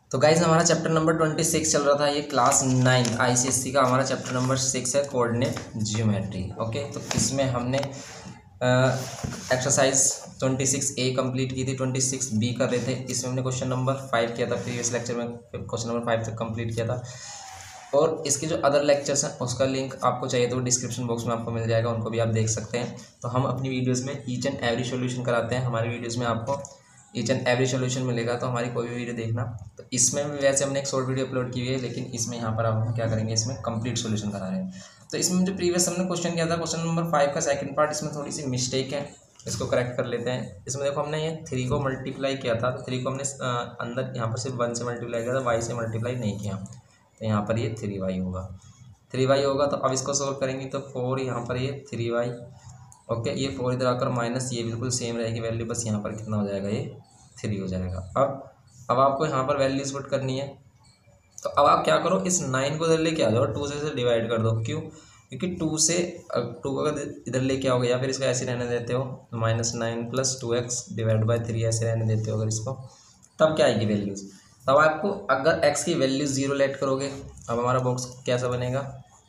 तो गाइज हमारा chapter number 26 चल रहा था, ये क्लास 9 आईसीएससी का हमारा चैप्टर नंबर 6 है, कोऑर्डिनेट ज्योमेट्री। ओके, तो इसमें हमने एक्सरसाइज 26A कंप्लीट की थी, 26B कर रहे थे। इसमें हमने क्वेश्चन नंबर 5 किया था, प्रीवियस लेक्चर में क्वेश्चन नंबर 5 तक कंप्लीट किया था। और इसके जो अदर लेक्चर्स हैं उसका लिंक आपको चाहिए तो डिस्क्रिप्शन बॉक्स में आपको मिल जाएगा, उनको भी आप देख सकते हैं। तो हम अपनी वीडियोज़ में ईच एंड एवरी सोल्यूशन कराते हैं, हमारी वीडियोज़ में आपको ईच एंड एवरी सोल्यूशन मिलेगा, तो हमारी कोई भी वीडियो देखना। तो इसमें भी वैसे हमने एक शॉर्ट वीडियो अपलोड की हुई है, लेकिन इसमें यहाँ पर हम क्या करेंगे, इसमें कंप्लीट सोल्यूशन करा रहे हैं। तो इसमें जो प्रीवियस हमने क्वेश्चन किया था, क्वेश्चन नंबर 5 का सेकंड पार्ट, इसमें थोड़ी सी मिस्टेक है, इसको करेक्ट कर लेते हैं। इसमें देखो हमने ये 3 को मल्टीप्लाई किया था, तो 3 को हमने अंदर यहाँ पर सिर्फ 1 से मल्टीप्लाई किया था, y से मल्टीप्लाई नहीं किया, तो यहाँ पर ये 3y होगा, 3y होगा। तो अब इसको सोल्व करेंगे तो 4 यहाँ पर ये 3y, ओके, ये 4 इधर आकर माइनस, ये बिल्कुल सेम रहेगी वैल्यू, बस यहाँ पर कितना हो जाएगा, ये 3 हो जाएगा। अब आपको यहाँ पर वैल्यूज पुट करनी है। तो अब आप क्या करो, इस 9 को इधर लेके आ जाओ, 2 से डिवाइड कर दो। क्यों? क्योंकि 2 से 2 को अगर इधर लेके आओगे या फिर इसको ऐसे रहने देते हो, -9 + 2x डिवाइड बाई 3 ऐसे रहने देते हो अगर इसको, तब क्या आएगी वैल्यूज़। तब आपको अगर x की वैल्यू 0 लेट करोगे, अब हमारा बॉक्स कैसा बनेगा,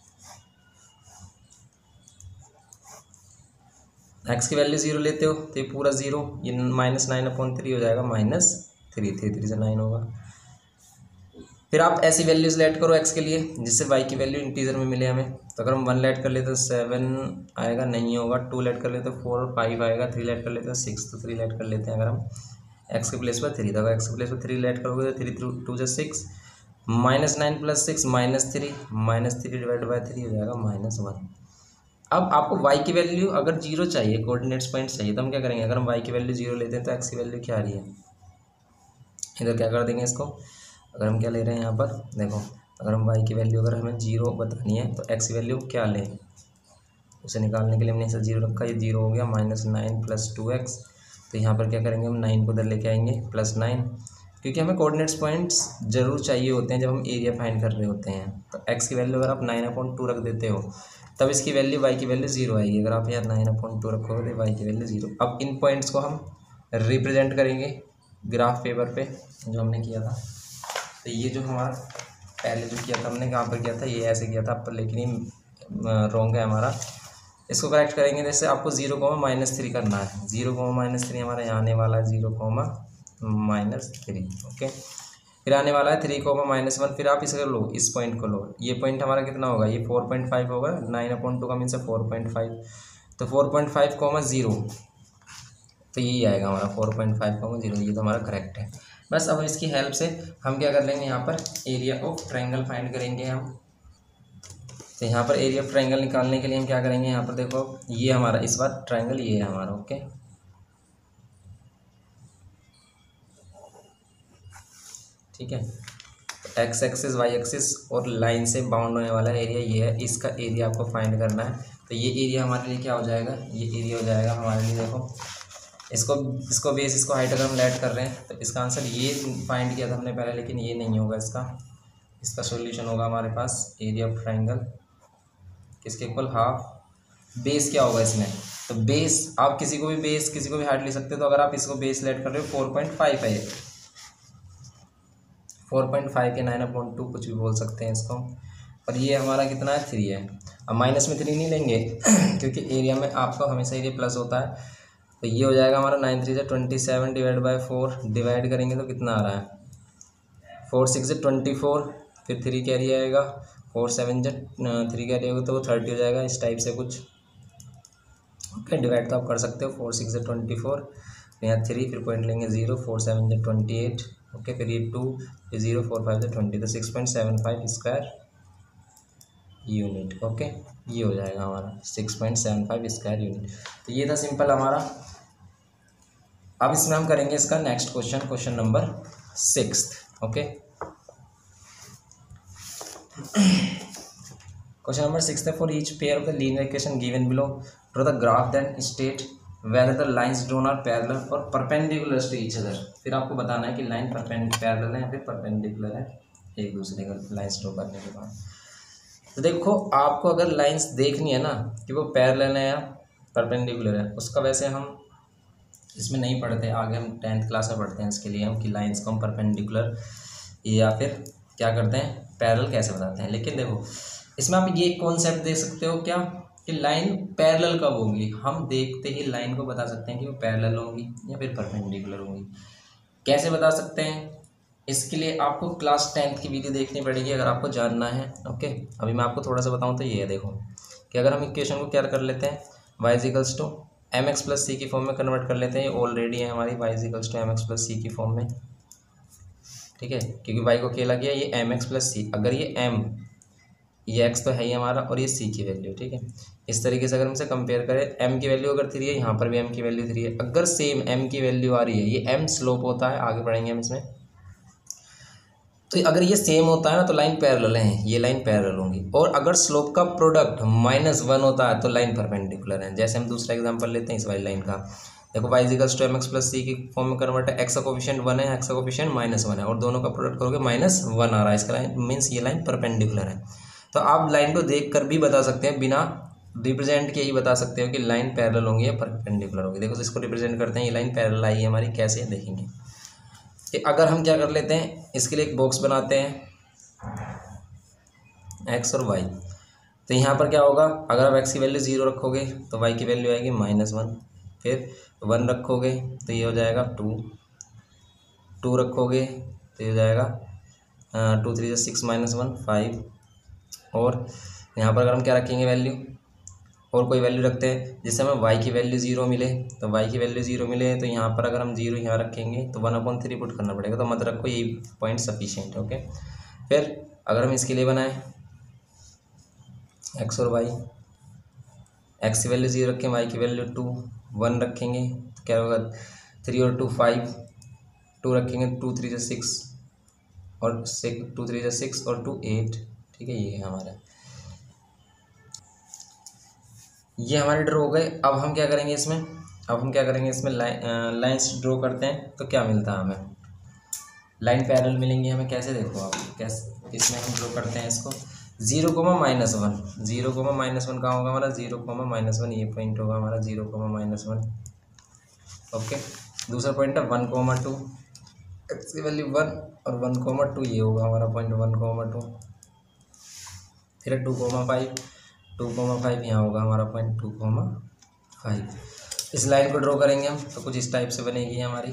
x की वैल्यू 0 लेते हो तो ये पूरा 0, ये -9/3 हो जाएगा, -3, 3 से 9 होगा। फिर आप ऐसी वैल्यूज लेट करो x के लिए जिससे y की वैल्यू इंटीजर में मिले हमें। तो अगर हम 1 लेट कर लेते तो 7 आएगा, नहीं होगा। 2 लेट कर लेते तो 4 और 5 आएगा। 3 लेट कर लेते तो 6, तो 3 लेट कर लेते हैं अगर हम x के प्लेस पर 3। तो अगर x के प्लेस पर 3 लेट करोगे तो 3 2 = 6, -9 + 6 -3, -3 डिवाइड बाई 3 हो जाएगा -1। अब आपको y की वैल्यू अगर 0 चाहिए, कोऑर्डिनेट्स पॉइंट चाहिए, तो हम क्या करेंगे, अगर हम y की वैल्यू 0 लेते हैं तो x की वैल्यू क्या आ रही है, इधर क्या कर देंगे इसको। अगर हम क्या ले रहे हैं यहाँ पर देखो, अगर हम y की वैल्यू अगर हमें 0 बतानी है तो x की वैल्यू क्या लें, उसे निकालने के लिए हमने इसे 0 रखा, ये 0 हो गया, -9 + 2x। तो यहाँ पर क्या करेंगे, हम 9 को इधर लेके आएंगे +9, क्योंकि हमें कोऑर्डिनेट्स पॉइंट्स जरूर चाहिए होते हैं जब हम एरिया फाइंड कर रहे होते हैं। तो x की वैल्यू अगर आप 9/2 रख देते हो तब इसकी वैल्यू y की वैल्यू 0 आएगी। अगर आप यहाँ 9/2 रखोगे तो y की वैल्यू 0। अब इन पॉइंट्स को हम रिप्रेजेंट करेंगे ग्राफ पेपर पे जो हमने किया था। तो ये जो हमारा पहले जो किया था हमने, कहाँ पर किया था, ये ऐसे किया था पर, लेकिन ये रॉन्ग है हमारा। इसको करेक्ट करेंगे, जैसे आपको 0, -3 करना है। 0, -3 हमारा यहाँ आने वाला है, 0, -3, ओके। फिर आने वाला है 3, -1। फिर आप इसे लो, इस पॉइंट को लो, ये पॉइंट हमारा कितना होगा, ये 4.5 होगा। 9/2 का मीन्स 4.5, तो 4.5, 0, तो यही आएगा हमारा 4.5, 0। ये तो हमारा करेक्ट है। बस अब इसकी हेल्प से हम क्या कर लेंगे, यहाँ पर एरिया ऑफ ट्रायंगल फाइंड करेंगे हम। तो यहाँ पर एरिया ऑफ ट्रायंगल निकालने के लिए हम क्या करेंगे, यहाँ पर देखो ये हमारा इस बार ट्रायंगल ये है हमारा, ओके। ठीक है, तो x एक्सिस y एक्सिस और लाइन से बाउंड होने वाला एरिया ये है, इसका एरिया आपको फाइंड करना है। तो ये एरिया हमारे लिए क्या हो जाएगा, ये एरिया हो जाएगा हमारे लिए, देखो इसको बेस, इसको हाइट अगर हम लेट कर रहे हैं तो इसका आंसर ये फाइंड किया था हमने पहले, लेकिन ये नहीं होगा। इसका सॉल्यूशन होगा हमारे पास एरिया ऑफ ट्रायंगल किसके इक्वल, हाफ बेस क्या होगा इसमें। तो बेस आप किसी को भी हाइट ले सकते हो। तो अगर आप इसको बेस लेट कर रहे हो 4.5 है, 4.5 के 9/2 कुछ भी बोल सकते हैं इसको। और ये हमारा कितना है, 3 है। अब माइनस में 3 नहीं लेंगे क्योंकि एरिया में आपका हमेशा एरिया प्लस होता है। तो ये हो जाएगा हमारा 9 3 = 27 डिवाइड बाई 4, डिवाइड करेंगे तो कितना आ रहा है, 4 6 = 24, फिर 3 कैरी आएगा, 4 7 = 3 कैरी होगा तो वो 30 हो जाएगा, इस टाइप से कुछ। ओके, डिवाइड तो आप कर सकते हो, 4 6 = 24, यहाँ 3, फिर पॉइंट लेंगे 0, 4 7 = 28, ओके, फिर ये 2, फिर 0 4 5 = 20, तो 6.75 स्क्वायर यूनिट। ओके, ये हो जाएगा हमारा 6.75 स्क्वायर यूनिट। तो ये था सिंपल हमारा। अब इसमें हम करेंगे इसका next question, question number 6। Okay, question number 6 है, for each pair of the linear equation given below draw the graph then state whether the lines drawn are parallel और परपेंडिकुलर टू ईच अदर। फिर आपको बताना है कि line parallel है या फिर परपेंडिकुलर है एक दूसरे का, लाइंस ड्रॉ करने के बाद। तो देखो, आपको अगर लाइंस देखनी है ना कि वो पैरेलल है या परपेंडिकुलर है, उसका वैसे हम इसमें नहीं पढ़ते, आगे हम 10th क्लास में पढ़ते हैं इसके लिए हम कि लाइंस को हम परपेंडिकुलर या फिर क्या करते हैं, पैरेलल कैसे बताते हैं। लेकिन देखो इसमें आप ये कॉन्सेप्ट देख सकते हो क्या, कि लाइन पैरेलल कब होगी, हम देखते ही लाइन को बता सकते हैं कि वो पैरेलल होंगी या फिर परपेंडिकुलर होंगी। कैसे बता सकते हैं, इसके लिए आपको क्लास 10th की वीडियो देखनी पड़ेगी अगर आपको जानना है। ओके, अभी मैं आपको थोड़ा सा बताऊं तो ये है, देखो कि अगर हम इक्वेशन को क्या कर लेते हैं, y equals to M X plus C की फॉर्म में कन्वर्ट कर लेते हैं। ये ऑलरेडी है हमारी y equals to M X plus C की फॉर्म में, ठीक है, क्योंकि y को अकेला किया, ये एम एक्स प्लस सी, अगर ये m, ये x तो है ही हमारा और ये c की वैल्यू, ठीक है। इस तरीके से अगर हमसे कंपेयर करें, m की वैल्यू अगर 3 है, यहाँ पर भी m की वैल्यू 3 है, अगर सेम m की वैल्यू आ रही है, ये m स्लोप होता है, आगे बढ़ेंगे हम इसमें, तो अगर ये सेम होता है ना तो लाइन पैरेलल है, ये लाइन पैरेलल होंगी। और अगर स्लोप का प्रोडक्ट -1 होता है तो लाइन परपेंडिकुलर है। जैसे हम दूसरा एग्जांपल लेते हैं इस वाली लाइन का, देखो y equals to M X plus C की फॉर्म में कन्वर्ट है, x का कोफिशिएंट 1 है, x का कोफिशिएंट -1 है, और दोनों का प्रोडक्ट करोगे -1 आ रहा है, इसका लाइन मीन्स ये लाइन परपेंडिकुलर है। तो आप लाइन को देख कर भी बता सकते हैं, बिना रिप्रेजेंट के ही बता सकते हो कि लाइन पैरेलल होंगी या परपेंडिकुलर होगी। देखो इसको रिप्रेजेंट करते हैं, ये लाइन पैरेलल आई है हमारी, कैसे देखेंगे कि अगर हम क्या कर लेते हैं, इसके लिए एक बॉक्स बनाते हैं x और y। तो यहाँ पर क्या होगा, अगर आप x की वैल्यू 0 रखोगे तो y की वैल्यू आएगी -1, फिर 1 रखोगे तो ये हो जाएगा 2, 2 रखोगे तो ये हो जाएगा 2 3 6 -1 5, और यहाँ पर अगर हम क्या रखेंगे वैल्यू, और कोई वैल्यू रखते हैं जिससे हमें y की वैल्यू 0 मिले, तो y की वैल्यू 0 मिले तो यहाँ पर अगर हम 0 यहाँ रखेंगे तो 1/3 पुट करना पड़ेगा, तो मत रखो, यही पॉइंट सफिशिएंट है। ओके, फिर अगर हम इसके लिए बनाएं x और y, x की वैल्यू 0 रखें, y की वैल्यू 2, 1 रखेंगे तो क्या होगा 3 और 2 5, 2 रखेंगे 2 3 6 और 2 3 6 और 2 8, ठीक है, ये है हमारा, ये हमारे ड्रॉ हो गए। अब हम क्या करेंगे इसमें, अब हम क्या करेंगे इसमें लाइन्स ड्रॉ करते हैं तो क्या मिलता है हमें, लाइन पैरेलल मिलेंगी हमें। कैसे, देखो आप कैसे इसमें हम ड्रॉ करते हैं इसको, 0, -1, 0, -1 कहाँ होगा हमारा, 0, -1 ये पॉइंट होगा हमारा 0, -1। ओके, दूसरा पॉइंट है 1, 2, एक्स की वैल्यू 1 और 1, 2 ये होगा हमारा पॉइंट 1, 2, फिर 2, 5, 2, 5 यहाँ होगा हमारा पॉइंट 2, 5। इस लाइन को ड्रॉ करेंगे हम तो कुछ इस टाइप से बनेगी हमारी,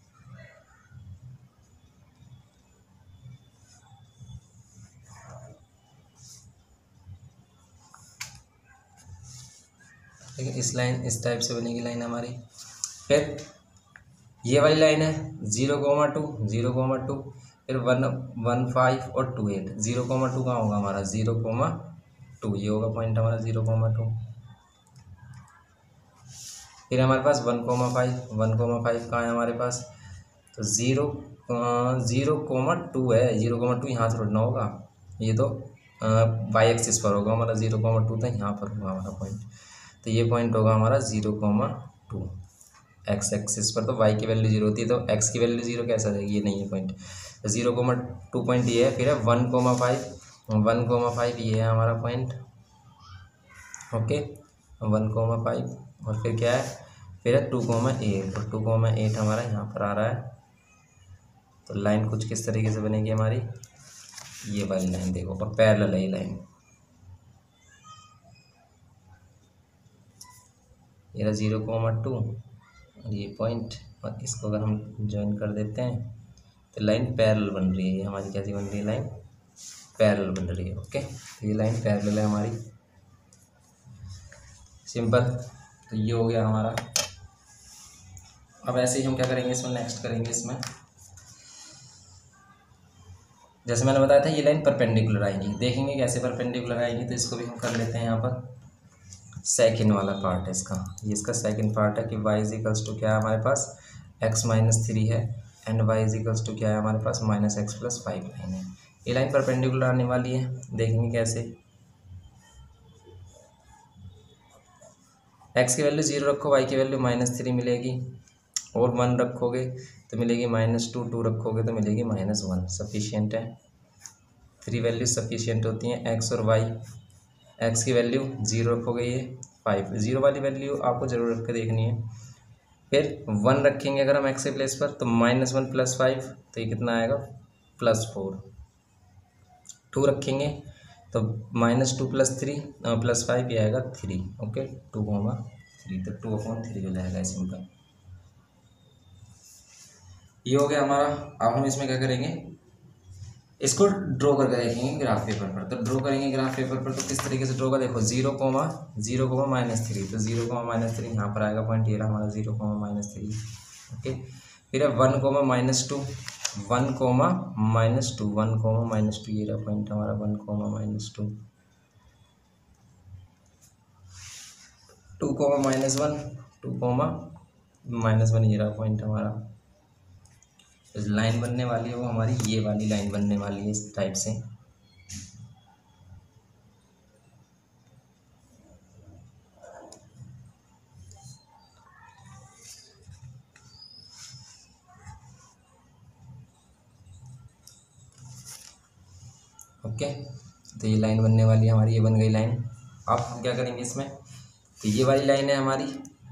ठीक है, इस लाइन इस टाइप से बनेगी लाइन हमारी। फिर ये वाली लाइन है 0, 2, 0, 2, फिर 1, 1, 5 और 2, 8, 0, 2 कहाँ होगा हमारा 0, 2 ये होगा पॉइंट हमारा 0, 2। फिर हमारे पास 1, 5, 1, 5 कहाँ है हमारे पास, तो 0, 2 है, 0, 2 यहाँ थोड़ा ना होगा, ये तो वाई एक्सिस पर होगा हमारा 0, 2 था, यहाँ पर होगा हमारा पॉइंट, तो ये पॉइंट होगा हमारा 0, 2। एक्स एक्सिस पर तो वाई की वैल्यू 0 होती है, तो एक्स की वैल्यू 0 कैसा जाएगी, ये नहीं है पॉइंट, तो 0, 2 पॉइंट ये है। फिर है 1, 5 ये है हमारा पॉइंट, ओके 1, 5, और फिर क्या है, फिर है 2, 8, और 2, 8 हमारा यहाँ पर आ रहा है। तो लाइन कुछ किस तरीके से बनेगी हमारी, ये वाली लाइन देखो, और पैरेलल है ये लाइन, ये 0, 2 और ये पॉइंट, और इसको अगर हम ज्वाइन कर देते हैं तो लाइन पैरेलल बन रही है। ये हमारी कैसी बन रही है, लाइन पैरेलल बन रही है। ओके, ये लाइन पैरेलल है हमारी, सिंपल। तो ये हो गया हमारा। अब ऐसे ही हम क्या करेंगे इसमें, नेक्स्ट करेंगे इसमें, जैसे मैंने बताया था ये लाइन परपेंडिकुलर आएगी, देखेंगे कैसे परपेंडिकुलर आएगी। तो इसको भी हम कर लेते हैं, यहाँ पर सेकंड वाला पार्ट है इसका, ये इसका सेकंड पार्ट है कि y इजिकल्स टू क्या है हमारे पास, x -3 है, एंड y इजिकल्स टू क्या है हमारे पास, -x + 5 लाइन है। ये लाइन परपेंडिकुलर आने वाली है, देखेंगे कैसे। x की वैल्यू 0 रखो, y की वैल्यू -3 मिलेगी, और 1 रखोगे तो मिलेगी -2, 2 रखोगे तो मिलेगी -1, सफिशिएंट है। 3 वैल्यू सफिशिएंट होती हैं, x और y। x की वैल्यू 0 रखोगे, ये 5, 0 वाली वैल्यू आपको जरूर रख के देखनी है। फिर 1 रखेंगे अगर हम x के प्लेस पर, तो -1 + 5, तो ये कितना आएगा +4, 2 रखेंगे तो -2 + 3 +5 ये आएगा 3। ओके 2,3 तो 2/3 हो जाएगा सिंपल। ये हो गया हमारा। अब हम इसमें क्या करेंगे, इसको ड्रॉ करके देखेंगे ग्राफ पेपर पर। तो ड्रॉ करेंगे ग्राफ पेपर पर तो किस तरीके से ड्रॉ का, देखो 0, 0, -3 तो 0, -3 यहाँ पर आएगा पॉइंट, ये रहा हमारा 0, -3। ओके फिर है 1, -2 1, -2 1, -2 ये रहा पॉइंट हमारा 1, -2 2, -1 2, -1 ये रहा पॉइंट हमारा। लाइन बनने वाली है वो हमारी ये वाली लाइन बनने वाली है इस टाइप से। ओके तो ये लाइन बनने वाली है हमारी, ये बन गई लाइन। अब हम क्या करेंगे इसमें, तो ये वाली लाइन है हमारी,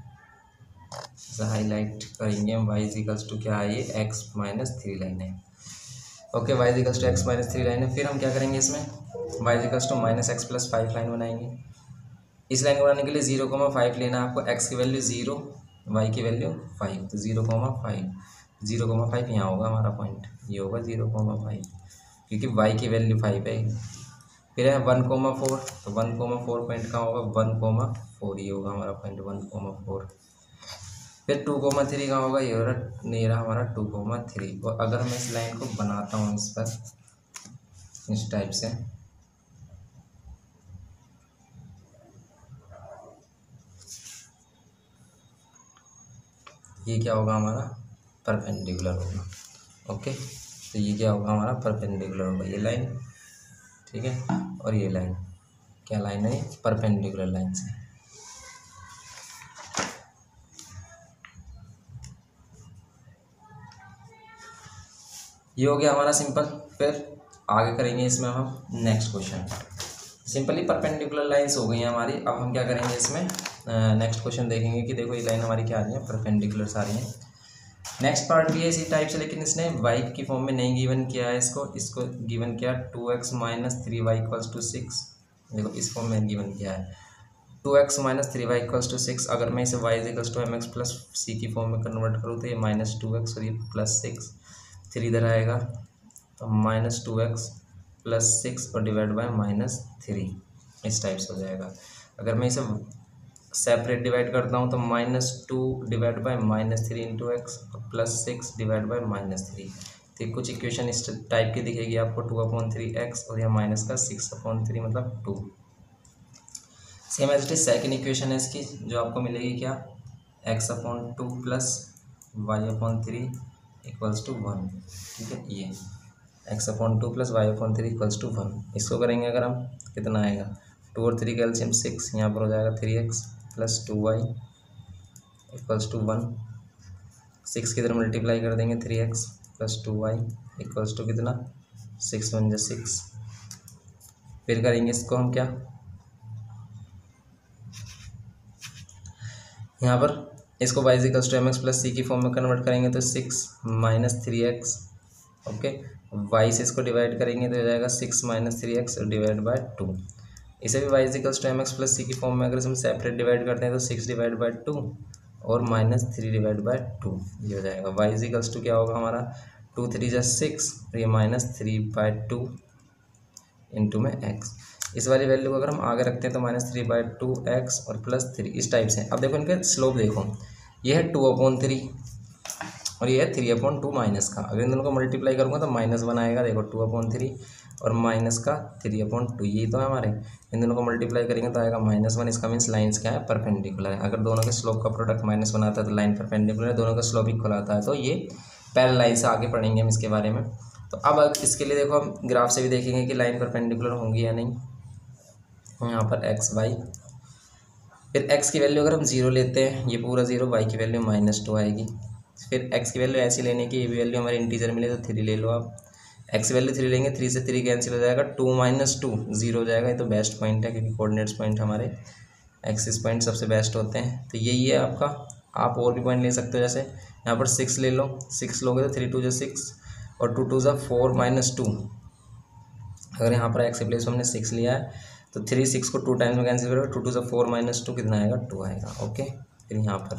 हाईलाइट करेंगे हम, y = क्या है, ये x - 3 लाइन है। ओके y = x - 3 लाइन है। फिर हम क्या करेंगे इसमें, y = -x + 5 लाइन बनाएंगे। इस लाइन को बनाने के लिए 0,5 लेना है आपको, x की वैल्यू 0, y की वैल्यू 5 तो 0,5 यहाँ होगा हमारा पॉइंट, ये होगा 0,5 क्योंकि y की वैल्यू 5 है। फिर है 1,4 तो 1,4 पॉइंट कहाँ होगा, 1,4 ये होगा हमारा पॉइंट 1,4। फिर 2,3 कहाँ होगा, ये रहा हमारा 2,3। और अगर मैं इस लाइन को बनाता हूँ इस पर इस टाइप से, ये क्या होगा हमारा, परपेंडिकुलर होगा। ओके तो ये क्या होगा हमारा, परपेंडिकुलर होगा ये लाइन, ठीक है। और ये लाइन क्या लाइन है, परपेंडिकुलर लाइन से। ये हो गया हमारा सिंपल। फिर आगे करेंगे इसमें हम next question. Simply perpendicular lines हो गई हैं हमारी। अब हम क्या करेंगे इसमें, नेक्स्ट क्वेश्चन देखेंगे कि देखो ये लाइन हमारी क्या आ रही है, परपेंडिकुलर आ रही है। नेक्स्ट पार्ट भी है इसी टाइप से, लेकिन इसने y की फॉर्म में नहीं गिवन किया है, इसको गिवन किया 2x - 3y = 6। देखो इस फॉर्म में गिवन किया है 2x - 3y = 6। अगर मैं इसे y = mx + c की फॉर्म में कन्वर्ट करूँ तो ये -2x और ये +6, 3 इधर आएगा तो -2x + 6 और डिवाइड बाय -3 इस टाइप से हो जाएगा। अगर मैं इसे सेपरेट डिवाइड करता हूँ तो -2 डिवाइड बाय -3 × x और +6 डिवाइड बाय -3। तो कुछ इक्वेशन इस टाइप की दिखेगी आपको, 2/3x और यह माइनस का 6/3 मतलब 2। Same as it is second equation है इसकी, जो आपको मिलेगी क्या, x/2 + y/3 = 1। ठीक है, ये x/2 + y/3 = 1। इसको करेंगे अगर हम, कितना आएगा, 2 और 3 कैल्शियम 6, यहाँ पर हो जाएगा 3x + 2y = 1। 6 की तरह मल्टीप्लाई कर देंगे, 3x + 2y = कितना, 6 × 1 = 6। फिर करेंगे इसको हम क्या, यहाँ पर इसको y = mx + c की फॉर्म में कन्वर्ट करेंगे तो 6 - 3x। ओके y से इसको डिवाइड करेंगे तो हो जाएगा 6 - 3x डिवाइड बाय 2। इसे भी y = mx + c की फॉर्म में अगर हम सेपरेट डिवाइड करते हैं तो 6 डिवाइड बाय 2 और -3 डिवाइड बाय 2 ये हो जाएगा। y = क्या होगा हमारा, 2 3 = 6 और ये -3/2 इंटू में x। इस वाली वैल्यू को अगर हम आगे रखते हैं तो -3/2x और +3 इस टाइप से। अब देखो इनके स्लोप देखो, ये है 2/3 और ये है 3/2 माइनस का। अगर इन दोनों को मल्टीप्लाई करूँगा तो -1 आएगा, देखो 2/3 और माइनस का 3/2, यही तो है हमारे। इन दोनों को मल्टीप्लाई करेंगे तो आएगा -1। इसका मीन्स लाइन्स क्या है, परपेंडिकुलर है। अगर दोनों के स्लोप का प्रोडक्ट -1 आता है तो लाइन परपेंडिकुलर है, दोनों का स्लोप इक्वल आता है तो ये पैरेलल लाइन से। आगे पढ़ेंगे हम इसके बारे में। तो अब इसके लिए देखो हम ग्राफ से भी देखेंगे कि लाइन परपेंडिकुलर होंगी या नहीं। यहाँ पर x y, फिर x की वैल्यू अगर हम 0 लेते हैं, ये पूरा 0, y की वैल्यू -2 आएगी। फिर x की वैल्यू ऐसी लेने की, ये भी वैल्यू हमारी इंटीजर मिले तो 3 ले लो आप। x की वैल्यू 3 लेंगे, 3 से 3 कैंसिल हो जाएगा, 2 - 2 0 हो जाएगा। ये तो बेस्ट पॉइंट है क्योंकि कोऑर्डिनेट्स पॉइंट हमारे एक्सिस पॉइंट सबसे बेस्ट होते हैं। तो यही है आपका। आप और भी पॉइंट ले सकते हो, जैसे यहाँ पर 6 ले लो, 6 लोगे तो 3 × 2 = 6 और 2 2 ज़ा 4 माइनस 2, अगर यहाँ पर एक्स के प्लेस में हमने 6 लिया है तो 3 6 को 2 टाइम्स में कैंसिल करोगे, 2 2 ज़ा 4 माइनस 2 कितना आएगा, 2 आएगा। ओके, फिर यहाँ पर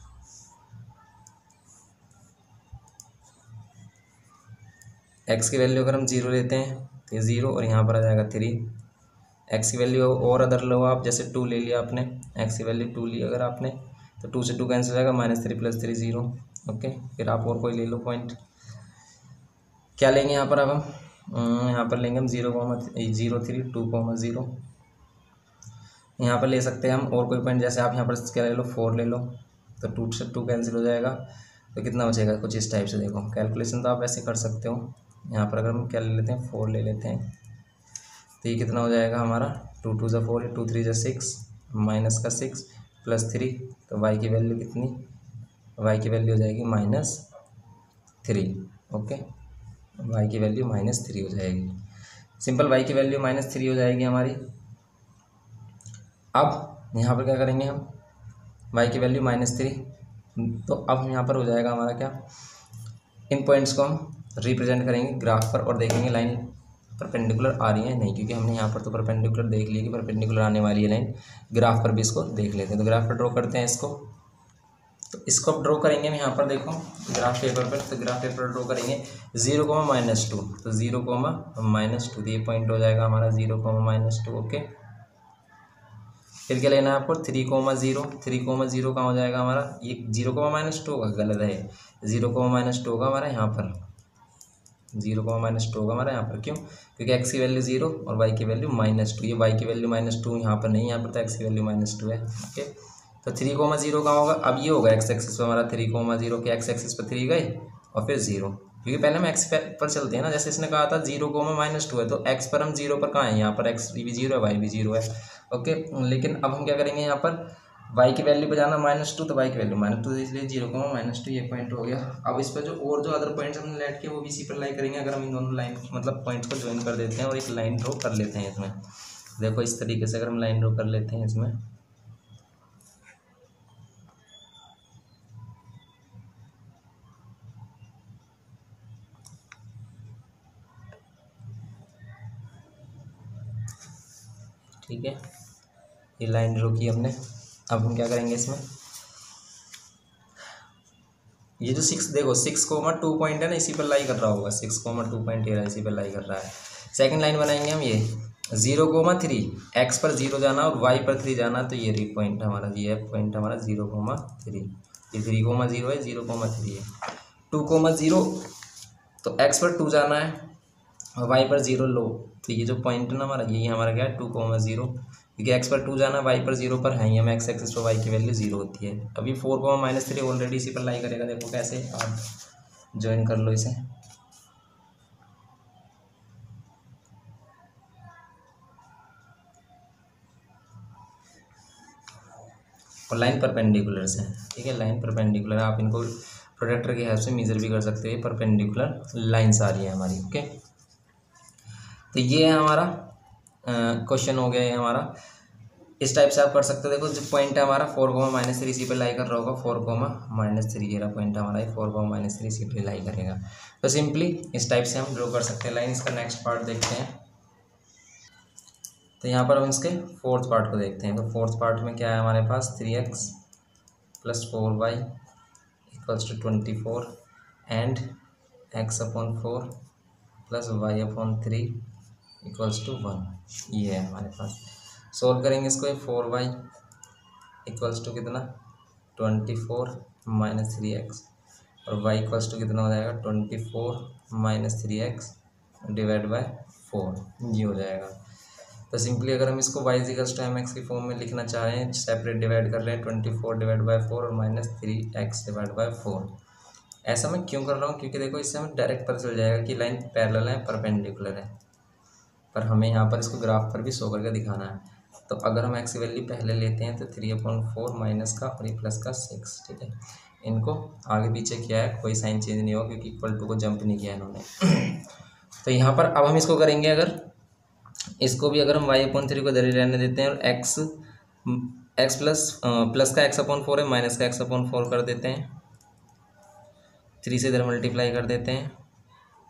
एक्स की वैल्यू अगर हम 0 लेते हैं तो ये 0 और यहाँ पर आ जाएगा 3। एक्स की वैल्यू और अदर लो आप, जैसे 2 ले लिया आपने, एक्स की वैल्यू 2 ली अगर आपने तो 2 से 2 कैंसिल हो जाएगा, -3 + 3 0। ओके, फिर आप और कोई ले लो पॉइंट, क्या लेंगे यहाँ पर अब हम, यहाँ पर लेंगे हम 0,03 2,0। यहाँ पर ले सकते हैं हम और कोई पॉइंट, जैसे आप यहाँ पर क्या ले लो, 4 ले लो, तो 2 से 2 कैंसिल हो जाएगा, तो कितना बचेगा, कुछ इस टाइप से। देखो कैलकुलेशन तो आप ऐसे कर सकते हो। यहाँ पर अगर हम क्या ले लेते हैं, 4 ले लेते हैं, तो ये कितना हो जाएगा हमारा, 2 2 ज़ा 4, 2 3 ज़ा 6, माइनस का 6 + 3, तो वाई की वैल्यू कितनी, वाई की वैल्यू हो जाएगी -3। ओके, वाई की वैल्यू -3 हो जाएगी, सिंपल वाई की वैल्यू -3 हो जाएगी हमारी। अब यहाँ पर क्या करेंगे हम, वाई की वैल्यू -3, तो अब यहाँ पर हो जाएगा हमारा क्या, इन पॉइंट्स को हम रिप्रेजेंट करेंगे ग्राफ पर और देखेंगे लाइन परपेंडिकुलर आ रही है नहीं, क्योंकि हमने यहाँ पर तो परपेंडिकुलर देख लिया कि परपेंडिकुलर आने वाली है लाइन, ग्राफ पर भी इसको देख लेते हैं। तो ग्राफ पर ड्रॉ करते हैं इसको, तो इसको अब ड्रॉ करेंगे हम यहाँ पर, देखो ग्राफ पेपर पर, तो ग्राफ पेपर ड्रॉ करेंगे 0, -2, तो 0, -2, ये पॉइंट हो जाएगा हमारा 0, -2। ओके, फिर क्या लेना है आपको, 3, 0, 3, 0 कहाँ हो जाएगा हमारा, ये 0, -2 होगा, गलत है, 0, -2 होगा हमारा यहाँ पर, 0, -2 होगा हमारा यहाँ पर, क्यों, क्योंकि x की वैल्यू 0 और y की वैल्यू -2, ये y की वैल्यू -2 यहाँ पर नहीं, यहाँ पर तो x की वैल्यू -2 है। ओके, तो 3, 0 कहाँ होगा, अब ये होगा x एक्सिस पर हमारा 3, 0 के x एक्सिस पर 3 गए और फिर 0, क्योंकि पहले हम x पर चलते हैं ना, जैसे इसने कहा था 0, -2 है, तो x पर हम 0 पर कहाँ है, यहाँ पर x भी 0 है, y भी 0 है। ओके, लेकिन अब हम क्या करेंगे, यहाँ पर y की वैल्यू पे जाना -2, तो y की वैल्यू -2, इसलिए 0, -2 ये पॉइंट हो गया। अब इस पर जो और जो अदर पॉइंट्स हमने लेट किए वो भी इसी पर लाई करेंगे, अगर हम इन दोनों लाइन मतलब पॉइंट्स को ज्वाइन कर देते हैं और एक लाइन ड्रॉ कर लेते हैं इसमें। देखो इस तरीके से अगर हम लाइन ड्रॉ कर लेते हैं इसमें, ठीक है, ये लाइन ड्रॉ की हमने। अब हम क्या करेंगे इसमें, ये जो 6 देखो 6,2 पॉइंट है ना, इसी पर लाई कर रहा होगा, 6,2 पॉइंट ये रहा, इसी पर लाई कर रहा है। सेकंड लाइन बनाएंगे हम, ये 0,3, एक्स पर 0 जाना और वाई पर 3 जाना, तो ये पॉइंट हमारा, ये पॉइंट हमारा 0,3, ये 3,0 है, 0,3 है। 2,0, तो एक्स पर 2 जाना है और वाई पर 0 लो, तो ये जो पॉइंट है ना हमारा, यही हमारा क्या है, 2,0, क्योंकि एक्स पर 2 जाना, वाई पर 0 पर है ही, हम एक्स एक्सिस पर वाई की वैल्यू 0 होती है। अभी 4, -3 ऑलरेडी इसी पर लाई करेगा, देखो कैसे, आप ज्वाइन कर लो इसे। और लाइन परपेंडिकुलर से, ठीक है, लाइन परपेंडिकुलर, आप इनको प्रोडक्टर की हेल्प से मेजर भी कर सकते हैं, परपेंडिकुलर लाइन्स आ रही है हमारी। ओके, तो ये है हमारा क्वेश्चन हो गया है हमारा, इस टाइप से आप कर सकते हो। देखो जो पॉइंट है हमारा 4, -3 इसी पे लाई कर रहा होगा, 4, -3 ये रहा पॉइंट हमारा, 4, -3 इसी पे लाई करेगा। तो सिंपली इस टाइप से हम ड्रॉ कर सकते हैं लाइन। इसका नेक्स्ट पार्ट देखते हैं, तो यहाँ पर हम इसके फोर्थ पार्ट को देखते हैं। तो फोर्थ पार्ट में क्या है हमारे पास, 3x + 4y = 24 and x/4 + y/3 = 1, ये है हमारे पास। सोल्व करेंगे इसको, 4y = कितना, 24 - 3x और y = कितना हो जाएगा, 24 - 3x / 4, ये हो जाएगा। तो सिंपली अगर हम इसको y = mx की फॉर्म में लिखना चाह रहे हैं, सेपरेट डिवाइड कर रहे हैं, 24 / 4 और -3x / 4। ऐसा मैं क्यों कर रहा हूँ, क्योंकि देखो इससे हमें डायरेक्ट पता चल जाएगा कि लाइन पैरेलल है, परपेंडिकुलर है, पर हमें यहाँ पर इसको ग्राफ पर भी शो करके दिखाना है। तो अगर हम x की वैल्यू पहले लेते हैं तो 3/4 माइनस का और ये प्लस का 6, ठीक है, इनको आगे पीछे किया है, कोई साइन चेंज नहीं होगा क्योंकि इक्वल टू को जंप नहीं किया इन्होंने। तो यहाँ पर अब हम इसको करेंगे, अगर इसको भी अगर हम y/3 को दरी रहने देते हैं और x प्लस का x/4 है, माइनस का x/4 कर देते हैं, 3 से इधर मल्टीप्लाई कर देते हैं,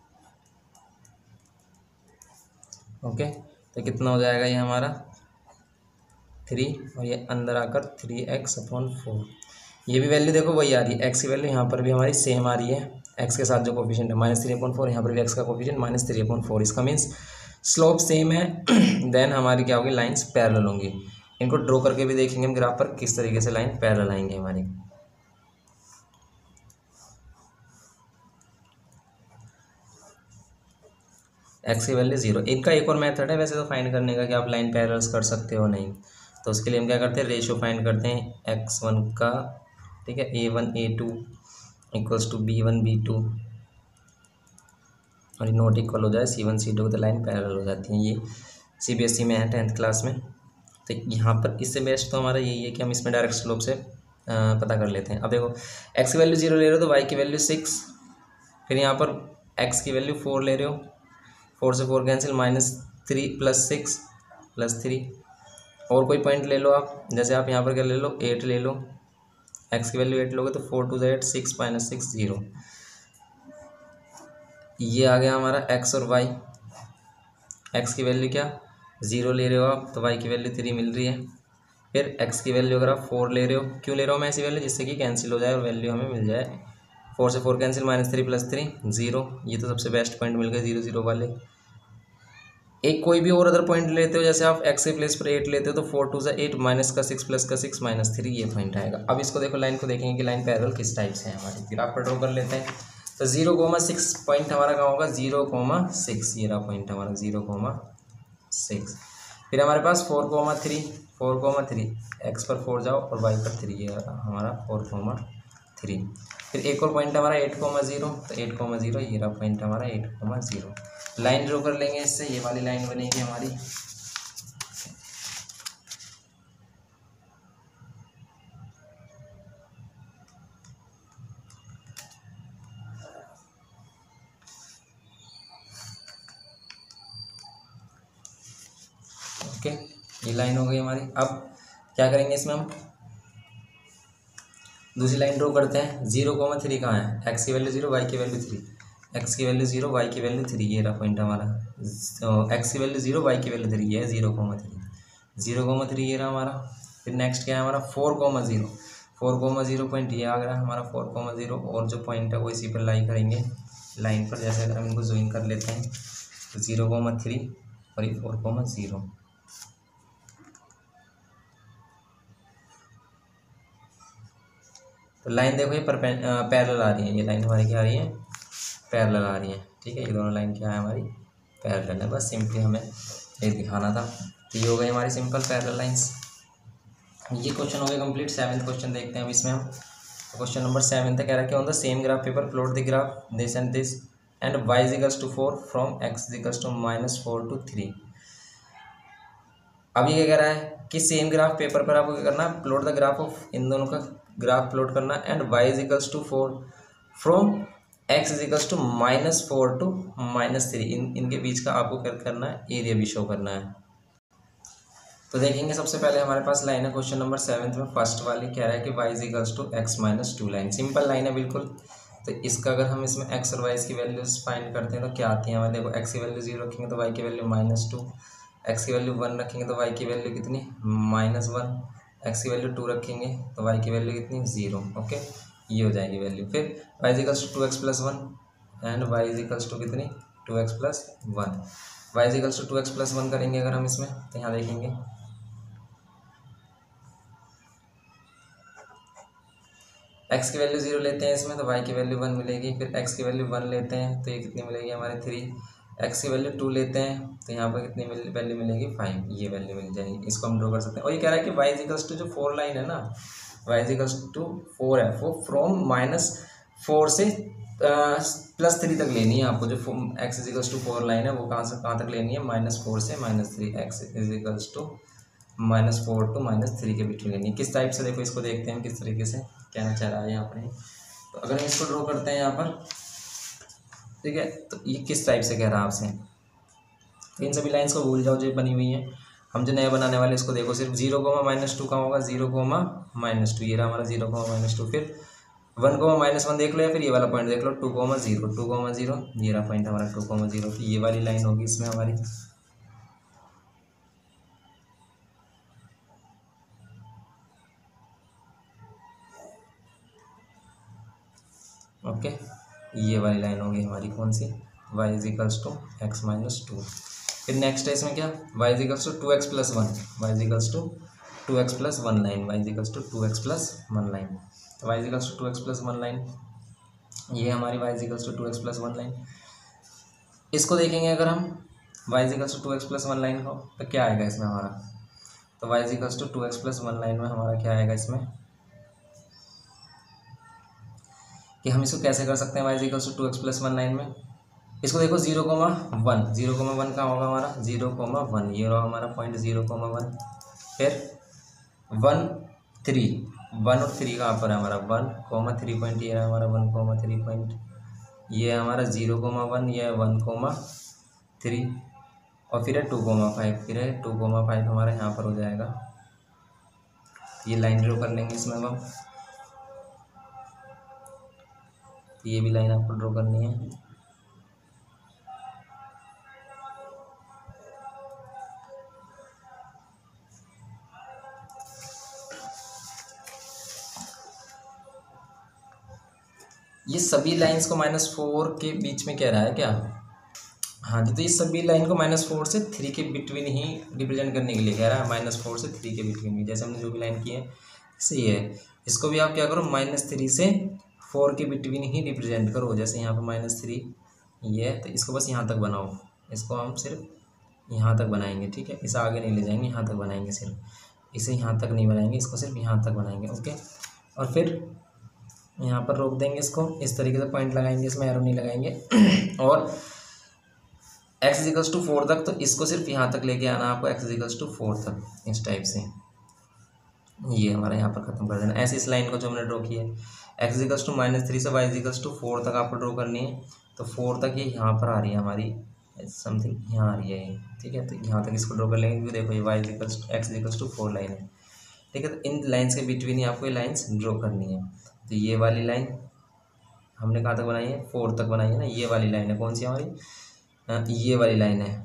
ओके, तो कितना हो जाएगा ये हमारा 3, और ये अंदर आकर 3x/4। ये भी वैल्यू देखो वही आ रही है, एक्स की वैल्यू यहाँ पर भी हमारी सेम आ रही है, एक्स के साथ जो कोफिशिएंट है -3/4, यहाँ पर भी एक्स का कोफिशिएंट -3/4। इसका मीन्स स्लोप सेम है। देन हमारी क्या होगी, लाइंस पैरेलल होंगी। इनको ड्रॉ करके भी देखेंगे हम ग्राफ पर किस तरीके से लाइन पैरेलल आएंगे हमारी। एक्स की वैल्यू 0। इनका एक और मेथड है वैसे तो फाइंड करने का कि आप लाइन पैरेलल्स कर सकते हो नहीं, तो उसके लिए हम क्या करते हैं, रेशियो फाइंड करते हैं x1 का, ठीक है, a1 a2 equals to b1 b2, और ये नॉट इक्वल हो जाए c1 c2 तो लाइन पैरेलल हो जाती है। ये CBSE में है 10th क्लास में। तो यहाँ पर इससे बेस्ट तो हमारा यही है कि हम इसमें डायरेक्ट स्लोप से पता कर लेते हैं। अब देखो x की वैल्यू 0 ले रहे हो तो y की वैल्यू 6, फिर यहाँ पर x की वैल्यू 4 ले रहे हो, 4 से 4 कैंसिल, -3 + 6 + 3। और कोई पॉइंट ले लो आप, जैसे आप यहाँ पर क्या ले लो, 8 ले लो, x की वैल्यू 8 लोगे तो 4 × 2 = 8, 6 - 6 0। ये आ गया हमारा x और y। x की वैल्यू क्या 0 ले रहे हो आप तो y की वैल्यू 3 मिल रही है। फिर x की वैल्यू अगर आप 4 ले रहे हो, क्यों ले रहा हूँ मैं ऐसी वैल्यू, जिससे कि कैंसिल हो जाए और वैल्यू हमें मिल जाए। 4 से 4 कैंसिल, -3 + 3 0। ये तो सबसे बेस्ट पॉइंट मिल गए 0 0 वाले। एक कोई भी और अदर पॉइंट लेते हो, जैसे आप x के प्लेस पर 8 लेते हो तो 4 × 2 = 8, माइनस का 6 प्लस का 6 -3, ये पॉइंट आएगा। अब इसको देखो, लाइन को देखेंगे कि लाइन पैरेलल किस टाइप से है हमारी। फिर आप ड्रॉ कर लेते हैं। तो 0,6 पॉइंट हमारा कहाँ होगा, 0,6, ये रहा पॉइंट हमारा 0,6। फिर हमारे पास 4,3, 4,3, x पर 4 जाओ और y पर 3, ये हमारा 4,3। फिर एक और पॉइंट हमारा 8,0, तो 8,0, ये रहा पॉइंट हमारा 8,0। लाइन ड्रॉ कर लेंगे इससे, ये वाली लाइन बनेगी हमारी। ओके, ये लाइन हो गई हमारी। अब क्या करेंगे इसमें हम, दूसरी लाइन ड्रॉ करते हैं। 0,3 कहाँ है, x की वैल्यू 0, y की वैल्यू 3, x की वैल्यू 0, y की वैल्यू 3, ये रहा पॉइंट हमारा। x की वैल्यू 0, y की वैल्यू 3, ये है 0,3, 0,3, ये रहा हमारा। फिर नेक्स्ट क्या है हमारा 4,0, 4,0 पॉइंट ये आ गया हमारा 4,0, और जो पॉइंट है वो इसी पर लाई करेंगे लाइन पर। जैसे अगर हम इनको ज्वाइन कर लेते हैं तो 0,3 और ये 4,0। तो लाइन देखो ये पैरेलल आ रही है, ये लाइन हमारी क्या आ रही है, पैरेलल आ रही है। ठीक है, ये दोनों लाइन क्या है हमारी, पैरेलल है। बस सिंपली हमें ये दिखाना था। तो ये हो गई हमारी सिंपल पैरेलल लाइंस। ये क्वेश्चन हो गया कंप्लीट। 7th क्वेश्चन देखते हैं अब इसमें हम। क्वेश्चन नंबर 7 कह रहा है कि on the same graph paper plot the graph this and this and y = 4 from x = -4 to 3। अब ये क्या कह रहा है कि सेम ग्राफ पेपर पर आपको क्या करना है, प्लॉट द ग्राफ ऑफ, इन दोनों का ग्राफ प्लॉट करना, and y = 4 from x = -4 to -3। इनके बीच का आपको क्या करना है, एरिया भी शो करना है। तो देखेंगे सबसे पहले हमारे पास लाइन है क्वेश्चन नंबर 7 में, फर्स्ट वाली कह रहा है कि y = x - 2 line, simple line है बिल्कुल। तो इसका अगर हम इसमें x और y की वैल्यूज फाइंड करते हैं तो क्या आती है हमारे, देखो x की वैल्यू 0 रखेंगे तो y की वैल्यू -2, x की वैल्यू 1 रखेंगे तो y की वैल्यू कितनी, -1, x की वैल्यू 2 रखेंगे तो y की वैल्यू कितनी, 0। ओके, ये हो जाएगी वैल्यू। फिर y = 2x + 1 एंड y = कितनी, 2x + 1। y = 2x + 1 करेंगे अगर हम इसमें, तो यहाँ देखेंगे x की वैल्यू 0 लेते हैं इसमें तो y की वैल्यू 1 मिलेगी। फिर x की वैल्यू 1 लेते हैं तो ये कितनी मिलेगी हमारे 3। x की वैल्यू 2 लेते हैं तो यहाँ पर कितनी वैल्यू मिलेगी, 5, ये वैल्यू मिल जाएगी। इसको हम ड्रॉ कर सकते हैं। और ये कह रहा है कि y = जो 4 लाइन है ना, y = 4 है, वो फ्रॉम -4 से +3 तक लेनी है आपको। जो x = 4 लाइन है वो कहाँ से कहाँ तक लेनी है, -4 से -3, x = -4 to -3 के बीच में लेनी है। किस टाइप से, देखो इसको देखते हैं किस तरीके से कहना चाह रहा है यहाँ पर। तो अगर हम इसको ड्रॉ करते हैं यहाँ पर, ठीक है, तो ये किस टाइप से कह रहा है आपसे। तो इन सभी लाइंस को भूल जाओ जो बनी हुई हैं, हम जो नया बनाने वाले इसको देखो। सिर्फ 0,-2 कहाँ होगा, 0,-2, ये रहा हमारा 0,-2। फिर 1,-1 देख लो, या फिर ये वाला पॉइंट देख लो 2,0, 2,0, ये रहा पॉइंट हमारा 2,0। ये वाली लाइन होगी इसमें हमारी। ओके, ये वाली लाइन होगी हमारी कौन सी, y is equals to X minus two. फिर नेक्स्ट है इसमें क्या, y is equals to two X plus one, Y is equals to two X plus one line, Y is equals to two X plus one line. तो Y is equals to two X plus one line, ये हमारी Y is equals to two X plus one line. इसको देखेंगे अगर हम Y is equals to two X plus one line को, तो क्या आएगा इसमें हमारा, तो Y is equals to two X plus one line में हमारा क्या आएगा इसमें, कि हम इसको कैसे कर सकते हैं Y is equals to two X plus one line में। इसको देखो 0,1, 0,1 कहाँ होगा हमारा, 0,1, ये रहा हमारा पॉइंट 0,1। फिर 1 3, 1 और 3 कहाँ पर है हमारा, 1,3 पॉइंट, ये रहा हमारा 1,3 पॉइंट, ये है हमारा 0,1, ये है 1,3, और फिर है 2,5, फिर है 2,5 हमारा यहाँ पर हो जाएगा। ये लाइन ड्रॉ कर लेंगे इसमें अब हम, ये भी लाइन आपको ड्रॉ करनी है। ये सभी लाइंस को -4 के बीच में कह रहा है क्या, हाँ जी, तो ये सभी लाइन को -4 से 3 के बिटवीन ही रिप्रेजेंट करने के लिए कह रहा है, -4 से 3 के बिटवीन ही, जैसे हमने जो भी लाइन की है सही है। इसको भी आप क्या करो, -3 से 4 के बिटवीन ही रिप्रेजेंट करो, जैसे यहाँ पर -3 ये है, तो इसको बस यहाँ तक बनाओ, इसको हम सिर्फ यहाँ तक बनाएंगे, ठीक है, इसे आगे नहीं ले जाएंगे, यहाँ तक बनाएंगे सिर्फ, इसे यहाँ तक नहीं बनाएंगे, इसको सिर्फ यहाँ तक बनाएंगे। ओके, और फिर यहाँ पर रोक देंगे इसको, इस तरीके से पॉइंट लगाएंगे, इसमें एरो नहीं लगाएंगे। और x इजिकल्स टू 4 तक, तो इसको सिर्फ यहाँ तक लेके आना आपको, x इजिकल्स टू 4 तक, इस टाइप से ये हमारा यहाँ पर खत्म कर देना। ऐसे इस लाइन को जो हमने ड्रॉ किया है, x इजिकल्स टू -3 से y इजिकल्स टू 4 तक आपको ड्रॉ करनी है, तो 4 तक ये यहाँ पर आ रही है हमारी, समथिंग यहाँ आ रही है ये, ठीक है, तो यहाँ तक इसको ड्रॉ कर लेंगे, क्योंकि देखो ये y equals to x equals to 4 line है, ठीक है। तो इन लाइन्स के बिटवीन ही आपको ये लाइन्स ड्रॉ करनी है। तो ये वाली लाइन हमने कहाँ तक बनाई है, 4 तक बनाई है ना, ये वाली लाइन है कौन सी हमारी, ये वाली लाइन है,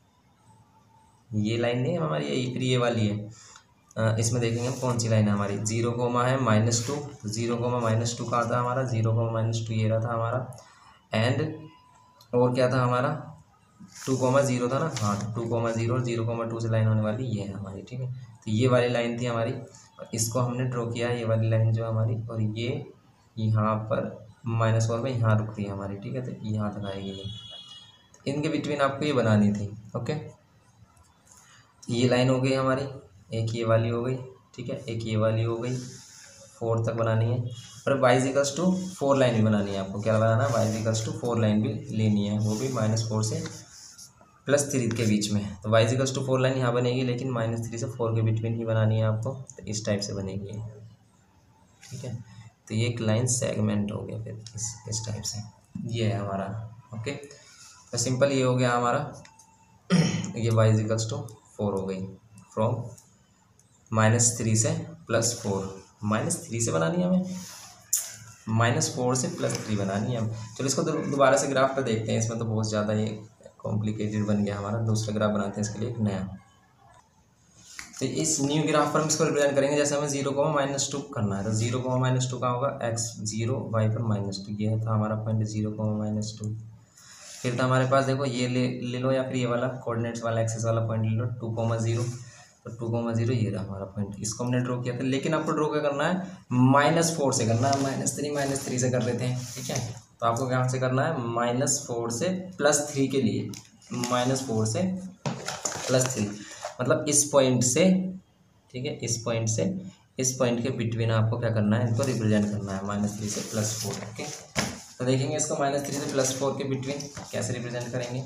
ये लाइन नहीं है हमारी, ये फिर ये वाली है। इसमें देखेंगे हम कौन सी लाइन है हमारी, 0 कोमा है -2, 0 कोमा -2 कहाँ था हमारा, 0 कोमा -2 ये रहा था हमारा, एंड और क्या था हमारा 2,0 था ना, हाँ, तो 2,0 और 0,2 से लाइन होने वाली ये है हमारी, ठीक है। तो ये वाली लाइन थी हमारी, और इसको हमने ड्रॉ किया, ये वाली लाइन जो हमारी, और ये यहाँ पर -4 में यहाँ रुक रही है हमारी, ठीक है, तो यहाँ तक आएगी ये, इनके बिटवीन आपको ये बनानी थी। ओके, ये लाइन हो गई हमारी, एक ये वाली हो गई, ठीक है, एक ये वाली हो गई, 4 तक बनानी है। और y इजिकल्स टू 4 लाइन भी बनानी है आपको, क्या बनाना है, y इजिकल्स टू 4 लाइन भी लेनी है, वो भी -4 से +3 के बीच में। तो y इजिकल्स टू 4 लाइन यहाँ बनेगी, लेकिन -3 से 4 के बिटवीन ही बनानी है आपको, तो इस टाइप से बनेगी, ठीक है। तो ये एक लाइन सेगमेंट हो गया, फिर इस टाइप से ये है हमारा। ओके, तो सिंपल ये हो गया हमारा ये y इजिकल्स टू 4 हो गई, फ्रॉम -3 से +4, -3 से बनानी है हमें, -4 से +3 बनानी है हम। चलो इसको दोबारा से ग्राफ पे देखते हैं, इसमें तो बहुत ज़्यादा ये कॉम्प्लिकेटेड बन गया हमारा, दूसरा ग्राफ बनाते हैं इसके लिए एक नया। तो इस न्यू ग्राफ पर हम इसको रिप्रेजेंट करेंगे, जैसे हमें 0,-2 करना है, तो 0,-2 कहाँ होगा, x0 y पर -2, ये था हमारा पॉइंट 0,-2। फिर था हमारे पास, देखो ये ले लो, या फिर ये वाला कोऑर्डिनेट्स वाला एक्सेस वाला पॉइंट ले लो, 2,0, तो 2,0 ये रहा हमारा पॉइंट, इसको हमने ड्रॉ किया था, लेकिन आपको ड्रॉ क्या करना है, -4 से करना है, -3 से कर लेते हैं, ठीक है। तो आपको कहाँ से करना है, -4 से +3 के लिए, -4 से +3, मतलब इस पॉइंट से, ठीक है, इस पॉइंट से इस पॉइंट के बिटवीन आपको क्या करना है, इनको रिप्रेजेंट करना है, -3 से +4। ओके, तो देखेंगे इसको -3 से +4 के बिटवीन कैसे रिप्रेजेंट करेंगे।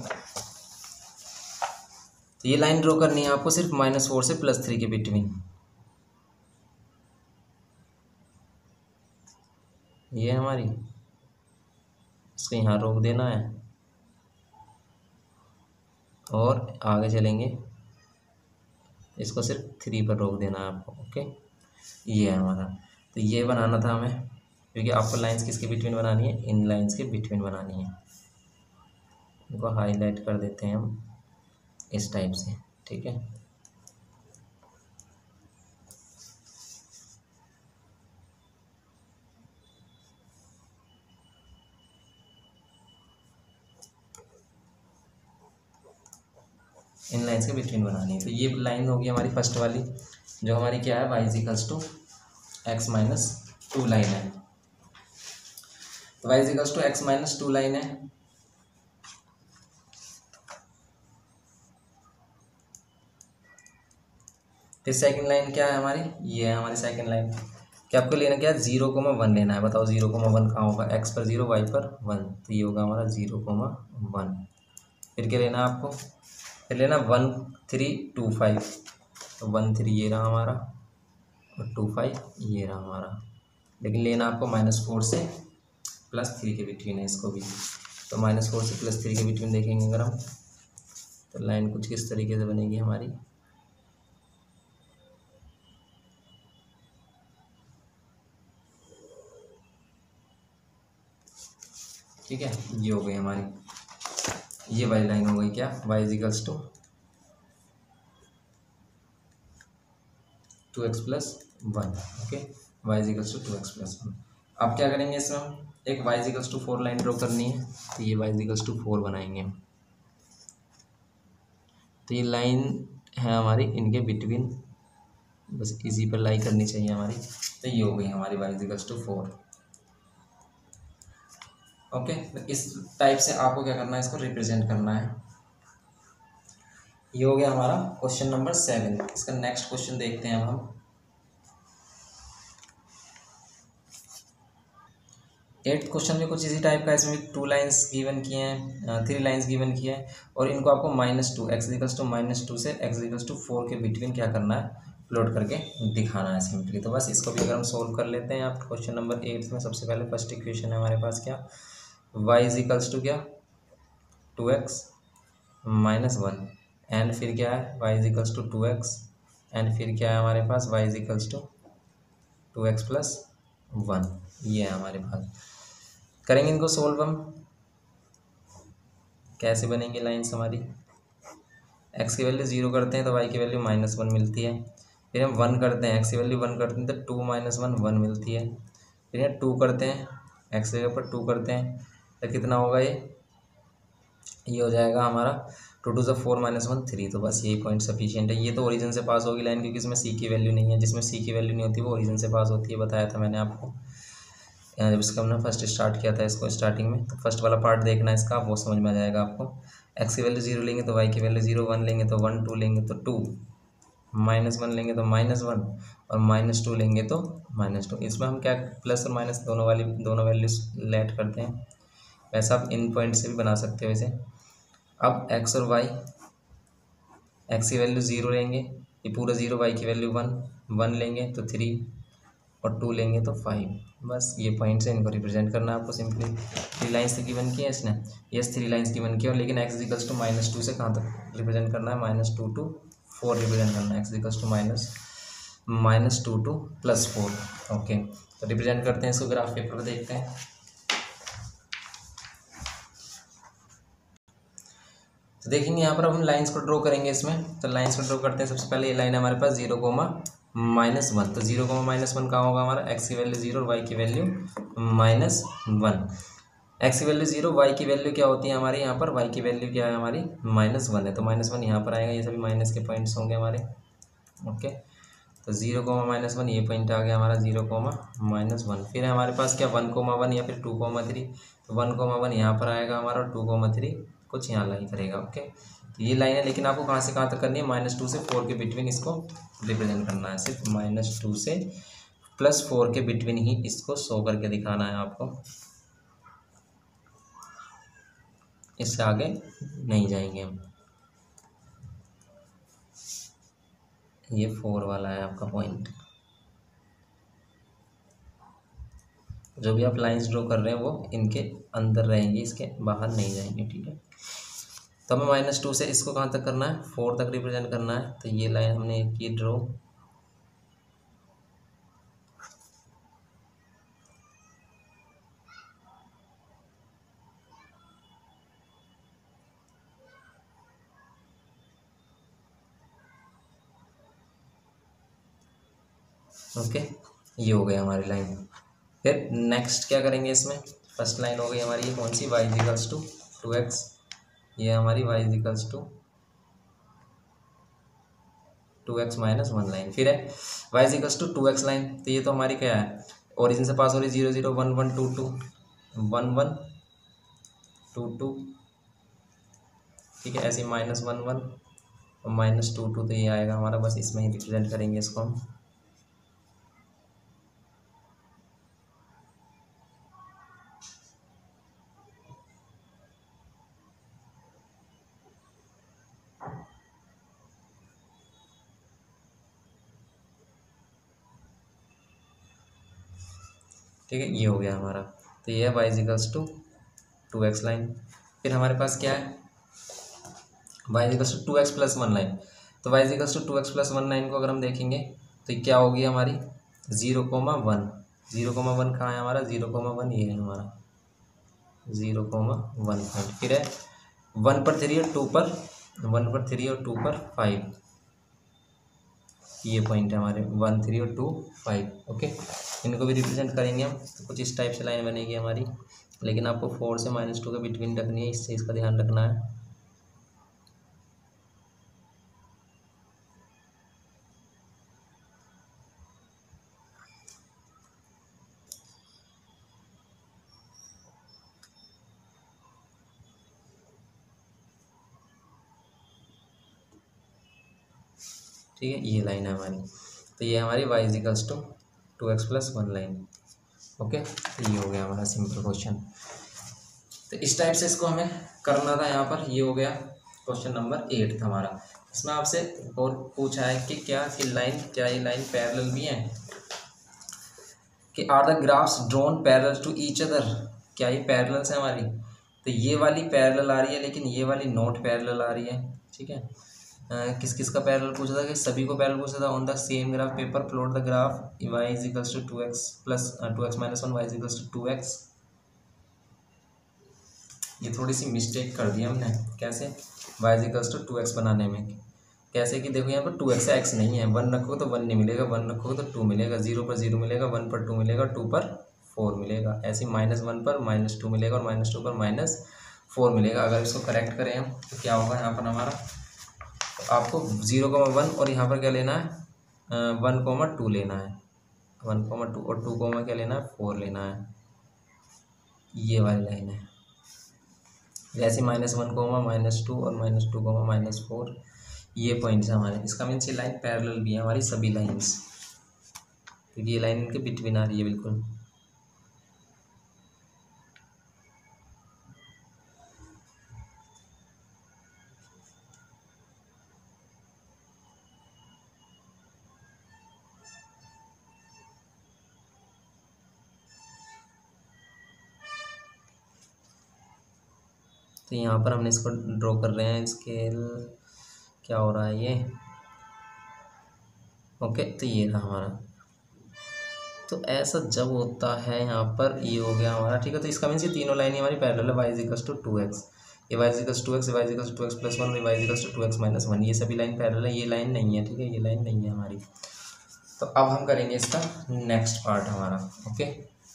तो ये लाइन ड्रॉ करनी है आपको सिर्फ -4 से +3 के बिटवीन, ये हमारी, इसको यहाँ रोक देना है और आगे चलेंगे, इसको सिर्फ 3 पर रोक देना है आपको। ओके, ये है हमारा, तो ये बनाना था हमें, क्योंकि आपको लाइंस किसके बिटवीन बनानी है, इन लाइंस के बिटवीन बनानी है। इनको हाईलाइट कर देते हैं हम इस टाइप से, ठीक है। इन लाइन्स के बिटवीन बनानी है। तो ये लाइन होगी हमारी फर्स्ट वाली, जो हमारी क्या है, y equals to X minus two line है। y equals to X minus two line है। फिर सेकंड लाइन क्या है हमारी, ये है हमारी सेकंड लाइन। क्या आपको लेना क्या है, 0,1 लेना है। बताओ 0,1 कहाँ होगा, x पर 0 y पर 1, तो ये होगा हमारा 0,1। फिर क्या लेना है आपको, फिर लेना 1 3 2 5, तो 1 3 ये रहा हमारा और 2 5 ये रहा हमारा। लेकिन लेना आपको -4 से +3 के बिटवीन है इसको भी। तो -4 से +3 के बिटवीन देखेंगे अगर हम, तो लाइन कुछ किस तरीके से बनेगी हमारी, ठीक है। ये हो गई हमारी, ये वाली लाइन हो गई क्या, y equals to 2x + 1, okay. y equals to 2x + 1। अब क्या करेंगे इसमें, हम एक y equals to 4 line draw करनी है, तो ये y इक्वल्स टू 4 बनाएंगे। तो ये लाइन है हमारी इनके बिटवीन, बस इसी पर लाई करनी चाहिए हमारी। तो ये हो गई हमारी y इक्वल्स टू 4, ओके। तो इस टाइप से आपको क्या करना है, इसको रिप्रेजेंट करना है। ये हो गया हमारा क्वेश्चन नंबर 7। इसका नेक्स्ट क्वेश्चन देखते हैं अब हम। 8th क्वेश्चन में कुछ इसी टाइप का, इसमें 2 लाइन्स गिवन किए हैं, 3 लाइन्स गिवन किए हैं, और इनको आपको -2 x इक्वल्स टू -2 से x इक्वल्स टू 4 के बिटवीन क्या करना है, प्लॉट करके दिखाना है सिंपली। तो बस इसको भी अगर हम सोल्व कर लेते हैं आप, क्वेश्चन नंबर 8 में सबसे पहले फर्स्ट इक्वेशन है हमारे पास क्या, y इक्वल्स टू क्या 2x - 1, एंड फिर क्या है y equals to 2x, and फिर क्या है हमारे पास y इक्वल्स टू 2x + 1, ये है हमारे पास। करेंगे इनको सोल्व हम, कैसे बनेंगी लाइन्स हमारी, x की वैल्यू 0 करते हैं तो y की वैल्यू -1 मिलती है। फिर हम 1 करते हैं, x की वैल्यू 1 करते हैं तो 2 - 1 1 मिलती है। फिर यहाँ 2 करते हैं, x के ऊपर 2 करते हैं तो कितना होगा, ये हो जाएगा हमारा 2 2 = 4 - 1 3। तो बस यही पॉइंट सफिशिएंट है। ये तो ओरिजिन से पास होगी लाइन, क्योंकि इसमें c की वैल्यू नहीं है। जिसमें c की वैल्यू नहीं होती वो ओरिजिन से पास होती है, बताया था मैंने आपको जब इसका हमने फर्स्ट स्टार्ट किया था इसको स्टार्टिंग में। तो फर्स्ट वाला पार्ट देखना है इसका, वो समझ में आ जाएगा आपको। x की वैल्यू 0 लेंगे तो y की वैल्यू 0, 1 लेंगे तो 1, 2 लेंगे तो 2, -1 लेंगे तो -1, और -2 लेंगे तो -2। इसमें हम क्या प्लस और माइनस दोनों वैल्यूज लेट करते हैं। वैसा आप इन पॉइंट से भी बना सकते हो वैसे। अब x और y, x की वैल्यू 0 लेंगे, ये पूरा 0, y की वैल्यू 1, 1 लेंगे तो 3, और 2 लेंगे तो 5। बस ये पॉइंट से इनको रिप्रेजेंट करना है आपको सिंपली। 3 लाइन्स तो गिवन की है इसने, यस 3 लाइन्स गिवन की है, और लेकिन x इक्वल्स टू -2 से कहाँ तक रिप्रेजेंट करना है, -2 to 4 रिप्रेजेंट करना है। x equals to -2 to +4, okay. तो रिप्रेजेंट करते हैं इसको, ग्राफ पेपर पर देखते हैं। तो देखेंगे यहाँ पर अब हम लाइन्स को ड्रॉ करेंगे इसमें। तो लाइन्स को ड्रॉ करते हैं। सबसे पहले ये लाइन है हमारे पास 0, -1। तो 0, -1 कहाँ होगा हमारा, x की वैल्यू 0 और y की वैल्यू -1। x की वैल्यू 0, y की वैल्यू क्या होती है हमारी यहाँ पर, y की वैल्यू क्या है हमारी -1 है। तो -1 यहाँ पर आएगा, ये सभी माइनस के पॉइंट्स होंगे हमारे, ओके। तो 0, -1 ये पॉइंट आ गया हमारा 0, -1। फिर हमारे पास क्या 1, 1 या फिर 2, 3। तो 1, 1 यहाँ पर आएगा हमारा, और 2, 3 कुछ यहाँ लाइन करेगा, ओके। तो ये लाइन है, लेकिन आपको कहाँ से कहाँ तक करनी है, -2 से 4 के बिटवीन इसको रिप्रेजेंट करना है। सिर्फ -2 से +4 के बिटवीन ही इसको शो करके दिखाना है आपको, इससे आगे नहीं जाएंगे हम। ये 4 वाला है आपका पॉइंट। जो भी आप लाइंस ड्रॉ कर रहे हैं वो इनके अंदर रहेंगी, इसके बाहर नहीं जाएंगे, ठीक है। तो हमें -2 से इसको कहाँ तक करना है, 4 तक रिप्रेजेंट करना है। तो ये लाइन हमने की ड्रॉ, ओके। ये हो गई हमारी लाइन। फिर नेक्स्ट क्या करेंगे इसमें, फर्स्ट लाइन हो गई हमारी, ये कौन सी, y इक्वल्स टू 2x, ये हमारी y equals to 2x minus 1 line. फिर है y is equals to 2x line, तो ये तो हमारी क्या है, ओरिजिन से पास हो रही 0 0 1 1 2 2 1 1 2 2, ठीक है, ऐसे माइनस 1 1 और माइनस 2 2, तो ये आएगा हमारा, बस इसमें ही रिप्रेजेंट करेंगे इसको हम। ठीक है, ये हो गया हमारा, तो ये है y is equals to 2x line. फिर हमारे पास क्या है, y is equals to 2x plus 1 line, तो y is equals to 2x plus 1 line को अगर हम देखेंगे तो क्या होगी हमारी 0,1, 0,1 कहाँ है हमारा, 0,1 ये है हमारा 0,1 पॉइंट। फिर है 1 पर 3 और 2 पर 1 पर 3 और 2 पर 5, ये पॉइंट है हमारे 1 3 और 2 5। ओके, इनको भी रिप्रेजेंट करेंगे हम, तो कुछ इस टाइप से लाइन बनेगी हमारी, लेकिन आपको 4 से -2 के बिटवीन रखनी है, इस चीज़ का ध्यान रखना है। ठीक है, ये लाइन है हमारी, तो ये हमारी y is equals to 2x plus 1 line. Okay, तो ये हो गया हमारा सिंपल क्वेश्चन। तो इस टाइप से इसको हमें करना था यहाँ पर। ये हो गया क्वेश्चन नंबर 8 था हमारा। इसमें आपसे और पूछा है कि क्या ये लाइन पैरेलल भी है, कि are the graphs drawn parallel to each other, क्या ये पैरेलल्स है हमारी, तो ये वाली पैरेलल आ रही है लेकिन ये वाली नॉट पैरेलल आ रही है। ठीक है, किस किस का पैरेलल पूछा था, कि सभी को पैरेलल पूछा था। On the same graph paper plot the graph y is equals to 2x plus 2x minus 1 y is equals to 2x। ये थोड़ी सी मिस्टेक कर दी हमने, कैसे, y is equals to 2x बनाने में। कैसे कि देखो यहाँ पर 2x है, x नहीं है, 1 रखोगे तो 1 नहीं मिलेगा, 1 रखोगे तो 2 मिलेगा, 0 पर 0 मिलेगा, 1 पर 2 मिलेगा, 2 पर 4 मिलेगा, ऐसे -1 पर -2 मिलेगा और -2 पर -4 मिलेगा। अगर इसको करेक्ट करें हम तो क्या होगा यहाँ पर हमारा, तो आपको 0,1 और यहाँ पर क्या लेना है 1,2 लेना है, 1,2 और 2, क्या लेना है 4 लेना है, ये वाली लाइन है। जैसे -1, -2 और -2, -4, ये पॉइंट्स है हमारे। इसका मीन्स ये लाइन पैरेलल भी है हमारी सभी लाइंस, क्योंकि ये लाइन इनके बिटवीन आ रही है बिल्कुल। तो यहाँ पर हमने इसको ड्रॉ कर रहे हैं, स्केल क्या हो रहा है ये। ओके, तो ये रहा हमारा। तो ऐसा जब होता है यहाँ पर, ये हो गया हमारा। ठीक है, तो इसका मीन्स ये तीनों लाइन हमारी पैरेलल है, y is equals to 2x, ये y is equals to 2x, y is equals to 2x plus 1, y is equals to 2x minus 1, ये सभी लाइन पैरेलल है, ये लाइन नहीं है। ठीक है, ये लाइन नहीं है हमारी। तो अब हम करेंगे इसका नेक्स्ट पार्ट हमारा। ओके,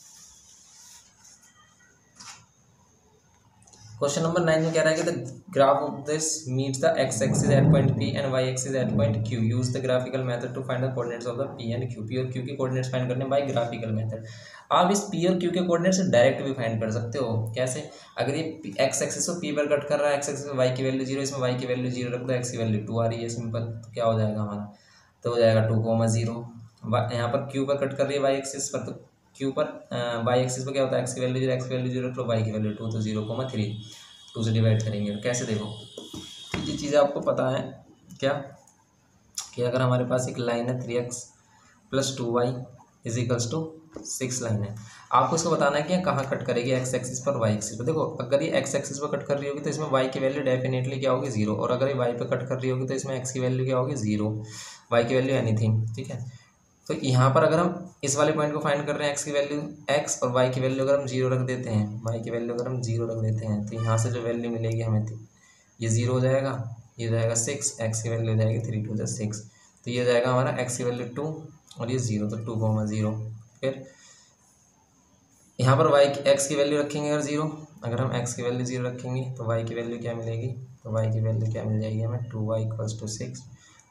क्वेश्चन नंबर 9 में कह रहा है कि the graph of this meets the x axis at point P and y axis at point Q। Use the graphical method to find the coordinates of the P and Q। P और Q के coordinates find करने by graphical method. आप इस P और Q के coordinates direct भी find कर सकते हो। कैसे, अगर ये x एक्सिस को P पर कट कर रहा है, x एक्सिस में y की वैल्यू 0, इसमें y की वैल्यू 0 रख दो, x की वैल्यू 2 आ रही है सिंपल, तो क्या हो जाएगा हमारा, तो हो जाएगा 2,0। यहाँ पर Q पर कट कर रही है y एक्सिस पर, तो Q पर y एक्सिस पर क्या होता है, x की वैल्यू 0, x की वैल्यू 0 रख लो, y की वैल्यू 2, तो 0,3। 2 से डिवाइड करेंगे तो कैसे, देखो ये चीज़ें आपको पता है क्या, कि अगर हमारे पास एक लाइन है 3x plus 2y is equals to 6 line है, आपको इसको बताना है कि कहाँ कट करेगी, x एक्सिस पर y एक्सिस पर। देखो अगर ये x एक्सिस पर कट कर रही होगी तो इसमें y की वैल्यू डेफिनेटली क्या होगी 0, और अगर ये y पर कट कर रही होगी तो इसमें x की वैल्यू क्या होगी 0, y की वैल्यू एनीथिंग। ठीक है, तो यहाँ पर अगर हम इस वाले पॉइंट को फाइंड कर रहे हैं, x की वैल्यू x और y की वैल्यू अगर हम 0 रख देते हैं, y की वैल्यू अगर हम 0 रख देते हैं, तो यहाँ से जो वैल्यू मिलेगी हमें, ये 0 हो जाएगा, ये हो जाएगा 6, x की वैल्यू हो जाएगी 3 2 6, तो ये हो जाएगा हमारा x की वैल्यू 2 और ये 0, तो 2,0। फिर यहाँ पर x की वैल्यू रखेंगे अगर 0, अगर हम x की वैल्यू 0 रखेंगे तो y की वैल्यू क्या मिलेगी, तो y की वैल्यू क्या मिल जाएगी हमें 2y इक्वल्स टू 6,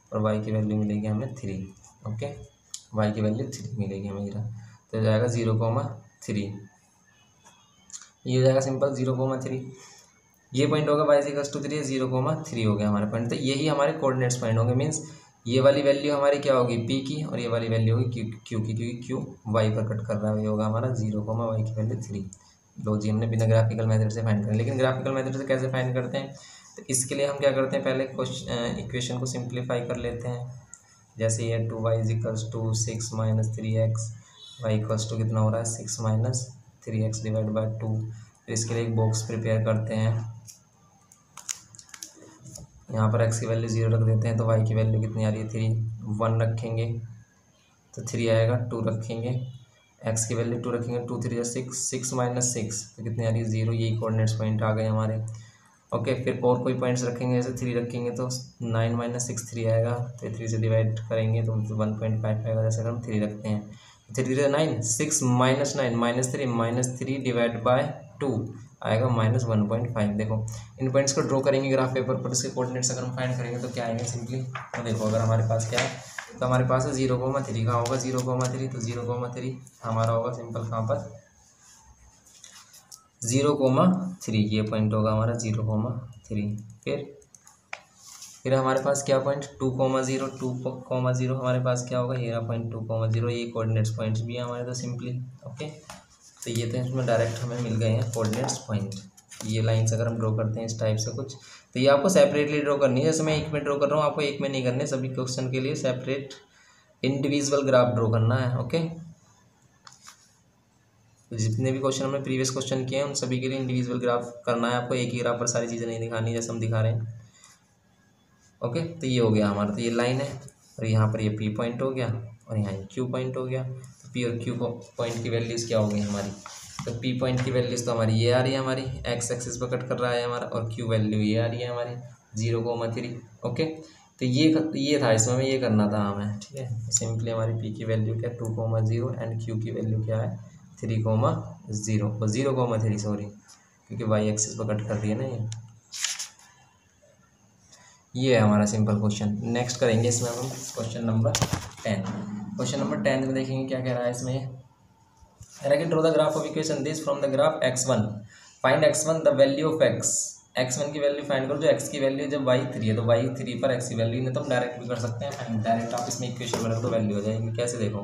और वाई की वैल्यू मिलेगी हमें 3। ओके, वाई की वैल्यू 3 मिलेगी हमें इधर, तो हो जाएगा 0,3। ये हो जाएगा सिंपल 0,3। ये पॉइंट होगा वाई इक्वल्स टू 3, 0,3 हो गया हमारा पॉइंट। तो यही हमारे कोऑर्डिनेट्स पॉइंट होंगे। मीन्स ये वाली वैल्यू हमारी क्या होगी पी की, और ये वाली वैल्यू होगी क्यू की, क्योंकि क्यू वाई पर कट कर रहा है। ये होगा हमारा 0, वाई की वैल्यू 3। लो जी, हमने बिना ग्राफिकल मेथड से फाइंड करें। लेकिन ग्राफिकल मेथड से कैसे फाइंड करते हैं, तो इसके लिए हम क्या करते हैं, पहले इक्वेशन को सिंप्लीफाई कर लेते हैं। जैसे ये 2y equals to 6 - 3x, Y equals to कितना हो रहा है 6 - 3x डिवाइड बाई 2। फिर इसके लिए एक बॉक्स प्रिपेयर करते हैं। यहाँ पर x की वैल्यू 0 रख देते हैं, तो y की वैल्यू कितनी आ रही है 3। 1 रखेंगे तो 3 आएगा, 2 रखेंगे, x की वैल्यू 2 रखेंगे, 2 3 6, 6 - 6 तो कितनी आ रही है 0। यही कोऑर्डिनेट्स पॉइंट आ गए हमारे। ओके, फिर और कोई पॉइंट्स रखेंगे, जैसे 3 रखेंगे तो 9 - 6 3 आएगा, तो 3 से डिवाइड करेंगे तो 1.5 आएगा। जैसे अगर हम 3 रखते हैं, 3 3 9, 6 - 9 -3 डिवाइड बाय 2 आएगा -1.5। देखो इन पॉइंट्स को ड्रॉ करेंगे ग्राफ पेपर पर, इसके कोऑर्डिनेट्स अगर हम फाइंड करेंगे तो क्या आएंगे सिंपली। तो देखो अगर हमारे पास क्या है, तो हमारे पास है 0,3 कहाँ होगा 0,3, तो 0,3 हमारा होगा सिंपल कहाँ पर 0,3। ये पॉइंट होगा हमारा 0,3। फिर हमारे पास क्या पॉइंट 2,0, 2,0 हमारे पास क्या होगा, ये पॉइंट 2,0। ये कोऑर्डिनेट्स पॉइंट्स भी हैं हमारे तो सिंपली। ओके, तो ये तो इसमें डायरेक्ट हमें मिल गए हैं कोऑर्डिनेट्स पॉइंट। ये लाइंस अगर हम ड्रॉ करते हैं इस टाइप से कुछ, तो ये आपको सेपरेटली ड्रॉ करनी है। जैसे मैं एक में ड्रॉ कर रहा हूँ, आपको एक में नहीं करने, सभी क्वेश्चन के लिए सेपरेट इंडिविजुअल ग्राफ ड्रॉ करना है। ओके, जितने भी क्वेश्चन हमने प्रीवियस क्वेश्चन किए हैं उन सभी के लिए इंडिविजुअल ग्राफ करना है आपको। एक ही ग्राफ पर सारी चीज़ें नहीं दिखानी जैसे हम दिखा रहे हैं। ओके, तो ये हो गया हमारा, तो ये लाइन है, और यहाँ पर ये पी पॉइंट हो गया, और यहाँ क्यू पॉइंट हो गया। तो पी और क्यू पॉइंट की वैल्यूज़ क्या हो गई हमारी, तो पी पॉइंट की वैल्यूज़ तो हमारी ये आ रही है, हमारी एक्स एक्सिस पर कट कर रहा है हमारा, और क्यू वैल्यू ये आ रही है हमारी 0,3। ओके, तो ये था, इसमें ये करना था हमें। ठीक है, सिंपली हमारी पी की वैल्यू क्या 2,0 एंड क्यू की वैल्यू क्या है 3,0 0,3 सॉरी, क्योंकि वाई एक्सिस पर कट कर रही है ना ये है हमारा सिंपल क्वेश्चन। नेक्स्ट करेंगे इसमें हम क्वेश्चन नंबर 10। क्वेश्चन नंबर 10 में देखेंगे क्या कह रहा है इसमें। Draw the graph of equation this from the graph x1, find x1 the value of x1 की वैल्यू फाइंड करो जो x की वैल्यू जब y3 है, तो y3 पर x की वैल्यू नहीं तो हम डायरेक्ट भी कर सकते हैं फाइंड। डायरेक्ट आप इसमें इक्वेशन बना तो वैल्यू हो जाएगी। कैसे देखो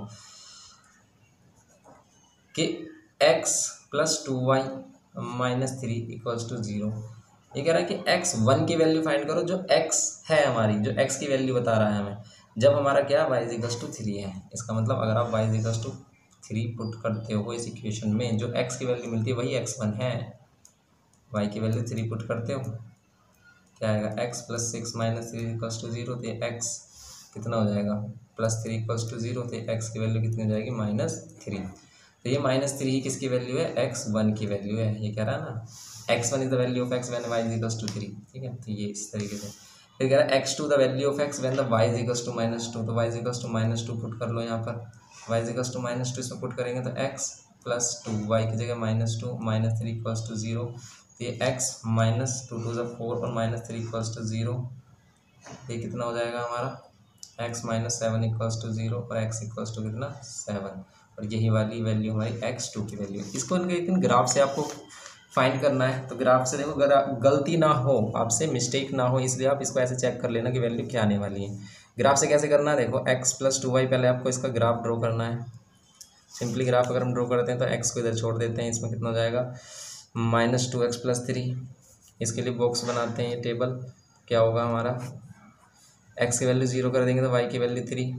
कि x + 2y - 3 = 0। ये कह रहा है कि x1 की वैल्यू फाइंड करो जो x है हमारी, जो x की वैल्यू बता रहा है हमें, जब हमारा क्या y = 3 है। इसका मतलब अगर आप y = 3 पुट करते हो इस इक्वेशन में, जो x की वैल्यू मिलती है वही x1 है। y की वैल्यू 3 पुट करते हो, क्या आएगा x + 6 - 3 = 0। तो x कितना हो जाएगा +3 = 0, तो x की वैल्यू कितनी हो जाएगी -3। तो ये -3 ही किसकी वैल्यू है x1 की वैल्यू है। ये कह रहा है ना x1 is the value of x when y = 3। ठीक है, तो ये इस तरीके से। फिर कह रहा है x2 the value of x when the y = -2। तो y = -2 पुट कर लो यहाँ पर, y = -2 इसमें पुट करेंगे तो x + 2, y की जगह -2 - 3 = 0। तो ये x -2 × 4 और -3 = 0। ये कितना हो जाएगा हमारा x - 7 = 0 और x = कितना 7। और यही वाली वैल्यू हमारी x2 की वैल्यू है। इसको लेकिन ग्राफ से आपको फाइंड करना है, तो ग्राफ से देखो गलती ना हो आपसे, मिस्टेक ना हो, इसलिए आप इसको ऐसे चेक कर लेना कि वैल्यू क्या आने वाली है। ग्राफ से कैसे करना है, देखो x + 2y पहले आपको इसका ग्राफ ड्रॉ करना है। सिंपली ग्राफ अगर हम ड्रॉ करते हैं तो x को इधर छोड़ देते हैं, इसमें कितना हो जाएगा -2x + 3। इसके लिए बॉक्स बनाते हैं, ये टेबल क्या होगा हमारा, x की वैल्यू 0 कर देंगे तो y की वैल्यू 3,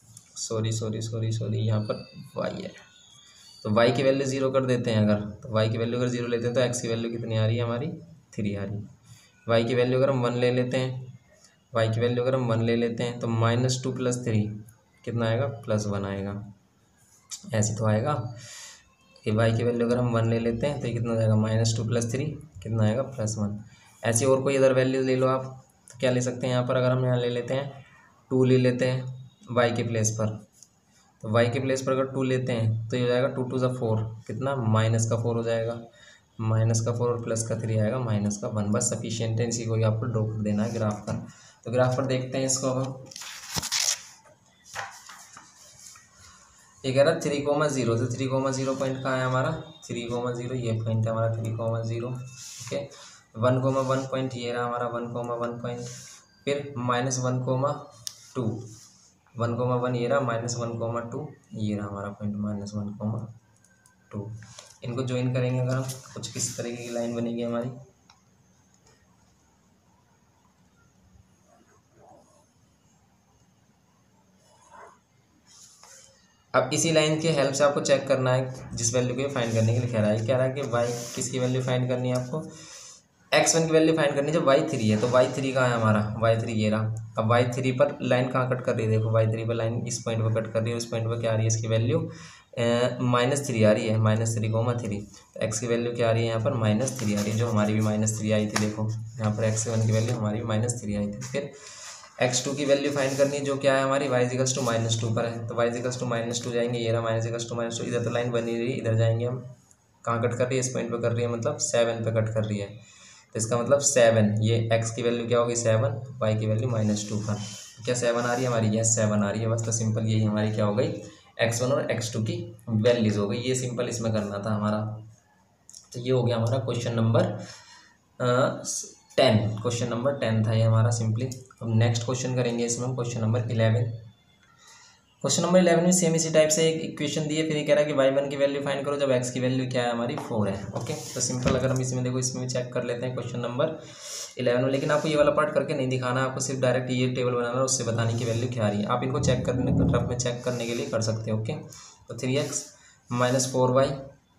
सॉरी यहाँ पर y है, तो y की वैल्यू 0 कर देते हैं अगर, तो y की वैल्यू अगर 0 लेते हैं तो x की वैल्यू कितनी आ रही है हमारी 3 आ रही है। y की वैल्यू अगर हम 1 ले लेते हैं, y की वैल्यू अगर हम 1 ले लेते हैं तो -2 + 3 कितना आएगा +1 आएगा। ऐसे तो आएगा कि y की वैल्यू अगर हम 1 ले लेते हैं तो ये कितना हो जाएगा -2 + 3 कितना आएगा +1। ऐसे और कोई अदर वैल्यू ले लो आप, तो क्या ले सकते हैं यहाँ पर, अगर हम यहाँ ले लेते हैं 2 ले लेते हैं y के प्लेस पर, तो y के प्लेस पर अगर 2 लेते हैं तो ये हो जाएगा 2 × 2 = 4 कितना -4 हो जाएगा, -4 और +3 आएगा -1। बस सफिशिएंट है, इसी को ही आपको ड्रॉ कर देना है ग्राफ पर। तो ग्राफ पर देखते हैं इसको अब। ये कह रहा है 3,0, तो 3,0 पॉइंट कहाँ है हमारा, 3,0 ये पॉइंट है हमारा 3,0, ओके। 1,1 पॉइंट ये रहा हमारा 1,1 पॉइंट, फिर -1,2, 1,1 ये रहा, -1,2 ये रहा हमारा पॉइंट -1,2। इनको ज्वाइन करेंगे अगर हम, कुछ किस तरीके की लाइन बनेगी हमारी। अब इसी लाइन के हेल्प से आपको चेक करना है जिस वैल्यू को फाइंड करने के लिए कह रहा है, कह रहा है कि वाई किसकी वैल्यू फाइंड करनी है आपको, x1 की वैल्यू फाइंड करनी है जब y3 है। तो y3 कहाँ है हमारा, y3 ये रहा। अब y3 पर लाइन कहाँ कट कर रही है, देखो y3 पर लाइन इस पॉइंट पर कट कर रही है, उस पॉइंट पर क्या आ रही है इसकी वैल्यू -3 आ रही है, -3,3। तो x की वैल्यू क्या आ रही है यहाँ पर -3 आ रही है, जो हमारी भी -3 आई थी। देखो यहाँ पर x1 की वैल्यू हमारी भी -3 आई थी। फिर x2 की वैल्यू फाइंड करनी है जो क्या है हमारी y = -2 पर है। तो y = -2 जाएंगे, ये रहा y = -2, इधर तो लाइन बनी रही, इधर जाएंगे हम, कहाँ कट कर रही है, इस पॉइंट पर कर रही है, मतलब 7 पे कट कर रही है। तो इसका मतलब 7, ये x की वैल्यू क्या होगी 7, y की वैल्यू -2 पर, क्या 7 आ रही है हमारी, यस 7 आ रही है। बस तो सिंपल यही हमारी क्या हो गई, x1 और x2 की वैल्यूज हो गई। ये सिंपल इसमें करना था हमारा। तो ये हो गया हमारा क्वेश्चन नंबर 10, क्वेश्चन नंबर 10 था ये हमारा सिंपली। अब नेक्स्ट क्वेश्चन करेंगे इसमें हम, क्वेश्चन नंबर 11। क्वेश्चन नंबर 11 में सेम इसी टाइप से एक इक्वेशन दी है, फिर ये कह रहा है कि y1 की वैल्यू फाइंड करो जब x की वैल्यू क्या है हमारी 4 है। ओके, तो सिंपल अगर हम इसमें देखो, इसमें भी चेक कर लेते हैं क्वेश्चन नंबर 11 में। लेकिन आपको ये वाला पार्ट करके नहीं दिखाना, आपको सिर्फ डायरेक्ट ये टेबल बनाना है, उससे बताने की वैल्यू क्या आ रही है। आप इनको चेक करने रफ में चेक करने के लिए कर सकते हो। ओके, तो 3x - 4y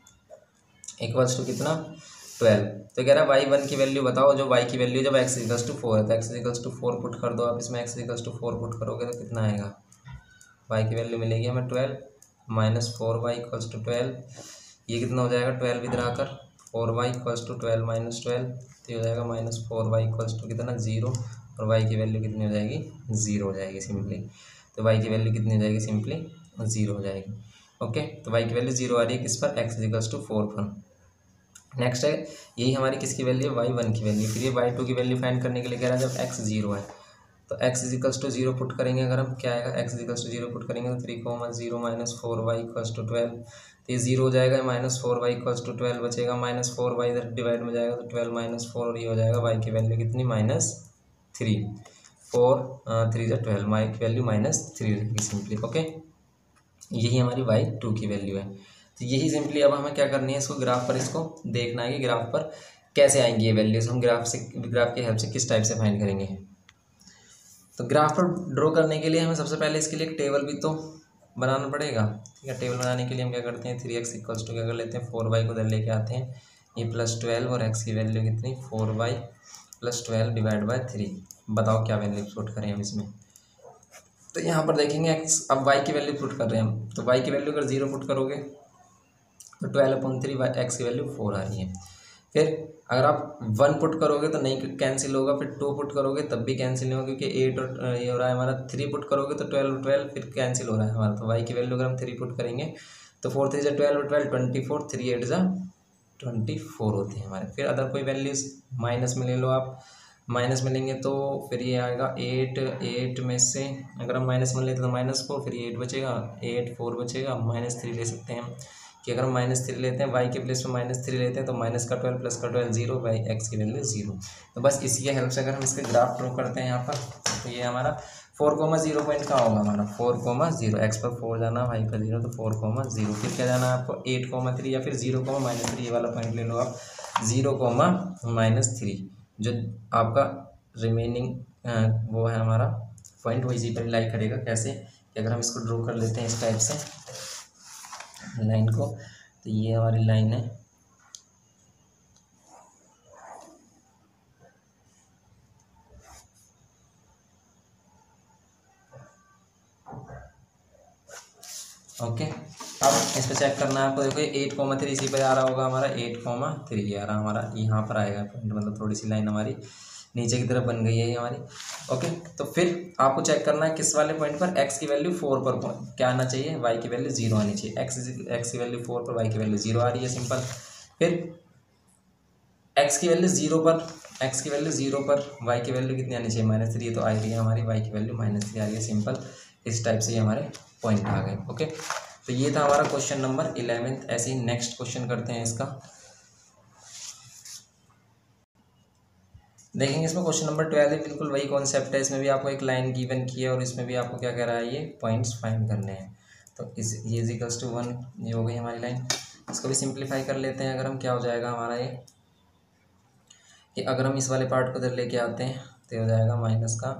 = कितना 12। तो कह रहा है y1 की वैल्यू बताओ जो y की वैल्यू जब x = 4 है। तो x = 4 पुट कर दो आप इसमें, x = 4 पुट करोगे तो कितना आएगा, y की वैल्यू मिलेगी हमें 12 - 4y = 12। ये कितना हो जाएगा 12 इधर आकर, 4y = 12 - 12, तो ये हो जाएगा -4y = कितना 0, और y की वैल्यू कितनी हो जाएगी 0 हो जाएगी सिंपली। तो y की वैल्यू कितनी हो जाएगी सिंपली 0 हो जाएगी। ओके, तो y की वैल्यू 0 आ रही है किस पर, x = 4 पर। नेक्स्ट है यही हमारी किसकी वैल्यू है, y1 की वैल्यू। फिर ये y2 की वैल्यू फाइंड करने के लिए कह रहा है जब x 0 है। तो x = 0 पुट करेंगे अगर हम, क्या आएगा, x = 0 पुट करेंगे तो 3,0 - 4y = 12। तो ये 0 हो जाएगा, -4y = 12 बचेगा, -4y इधर डिवाइड में जाएगा तो 12 - 4, और ये हो जाएगा y की वैल्यू कितनी -3, 4 3 = 12, y की वैल्यू -3 रहेगी सिंपली। ओके, यही हमारी y2 की वैल्यू है। तो यही सिंपली अब हमें क्या करनी है, इसको ग्राफ पर इसको देखना है कि ग्राफ पर कैसे आएंगी ये वैल्यूज, हम ग्राफ की हेल्प से किस टाइप से फाइंड करेंगे। तो ग्राफ पर ड्रॉ करने के लिए हमें सबसे पहले इसके लिए एक टेबल भी तो बनाना पड़ेगा। ठीक है, टेबल बनाने के लिए हम क्या करते हैं, 3x = क्या कर लेते हैं, 4y को उधर लेके आते हैं, ये +12 और x की वैल्यू कितनी 4y + 12 / 3। बताओ क्या वैल्यू पुट करें हम इसमें। तो यहाँ पर देखेंगे x, अब y की वैल्यू पुट कर रहे हैं हम, तो y की वैल्यू अगर 0 पुट करोगे तो 12/3 x की वैल्यू 4 आ रही है। फिर अगर आप 1 पुट करोगे तो नहीं कैंसिल होगा, फिर 2 पुट करोगे तब भी कैंसिल नहीं होगा, क्योंकि 8 और ये हो रहा है हमारा, 3 पुट करोगे तो 12 फिर कैंसिल हो रहा है हमारा। तो y की वैल्यू अगर हम 3 पुट करेंगे तो 4 3 = 12 24, 3 8 = 24 होते हैं हमारे। फिर अदर कोई वैल्यूज माइनस में ले लो आप, माइनस में लेंगे तो फिर ये आएगा 8 में से अगर हम माइनस में लेते तो -4, फिर ये 8 बचेगा, 8 4 बचेगा, -3 ले सकते हैं हम कि अगर हम -3 लेते हैं y के प्लेस में -3 लेते हैं तो -12 + 12 0, बाई x की वैल्यू 0। तो बस इसी के हेल्प से अगर हम इसके ग्राफ ड्रॉ करते हैं यहाँ पर, तो ये हमारा 4,0 पॉइंट कहाँ होगा हमारा 4,0, x पर 4 जाना, y पर 0, तो 4,0। फिर क्या जाना है आपको 8,3 या फिर 0,-3, ये वाला पॉइंट ले लो आप, 0,-3 जो आपका रिमेनिंग वो है हमारा पॉइंट, वो इसी पर लाई करेगा। कैसे कि अगर हम इसको ड्रॉ कर लेते हैं इस टाइप से लाइन को, तो ये हमारी लाइन है। ओके, अब इस पर चेक करना है आपको। देखो 8,3 इसी पर आ रहा होगा हमारा, 8,3 आ रहा हमारा, यहाँ पर आएगा पॉइंट, मतलब थोड़ी सी लाइन हमारी नीचे की तरफ बन गई है ये हमारी। ओके, तो फिर आपको चेक करना है किस वाले पॉइंट पर x की वैल्यू 4 पर क्या आना चाहिए, y की वैल्यू 0 आनी चाहिए। x की वैल्यू 4 पर y की वैल्यू 0 आ रही है सिंपल। फिर x की वैल्यू 0 पर y की वैल्यू कितनी आनी चाहिए -3, तो आ रही है हमारी y की वैल्यू -3 आ रही है सिंपल। इस टाइप से ये हमारे पॉइंट आ गए। ओके, तो ये था हमारा क्वेश्चन नंबर 11। ऐसे ही नेक्स्ट क्वेश्चन करते हैं इसका, देखेंगे इसमें क्वेश्चन नंबर 12 बिल्कुल वही कॉन्सेप्ट है। इसमें भी आपको एक लाइन गिवन की है और इसमें भी आपको क्या कह रहा है, ये पॉइंट्स फाइंड करने हैं। तो इस ये इक्वल्स टू 1, ये हो गई हमारी लाइन। इसको भी सिंप्लीफाई कर लेते हैं। अगर हम क्या हो जाएगा हमारा ये, कि अगर हम इस वाले पार्ट को इधर लेके आते हैं तो ये हो जाएगा माइनस का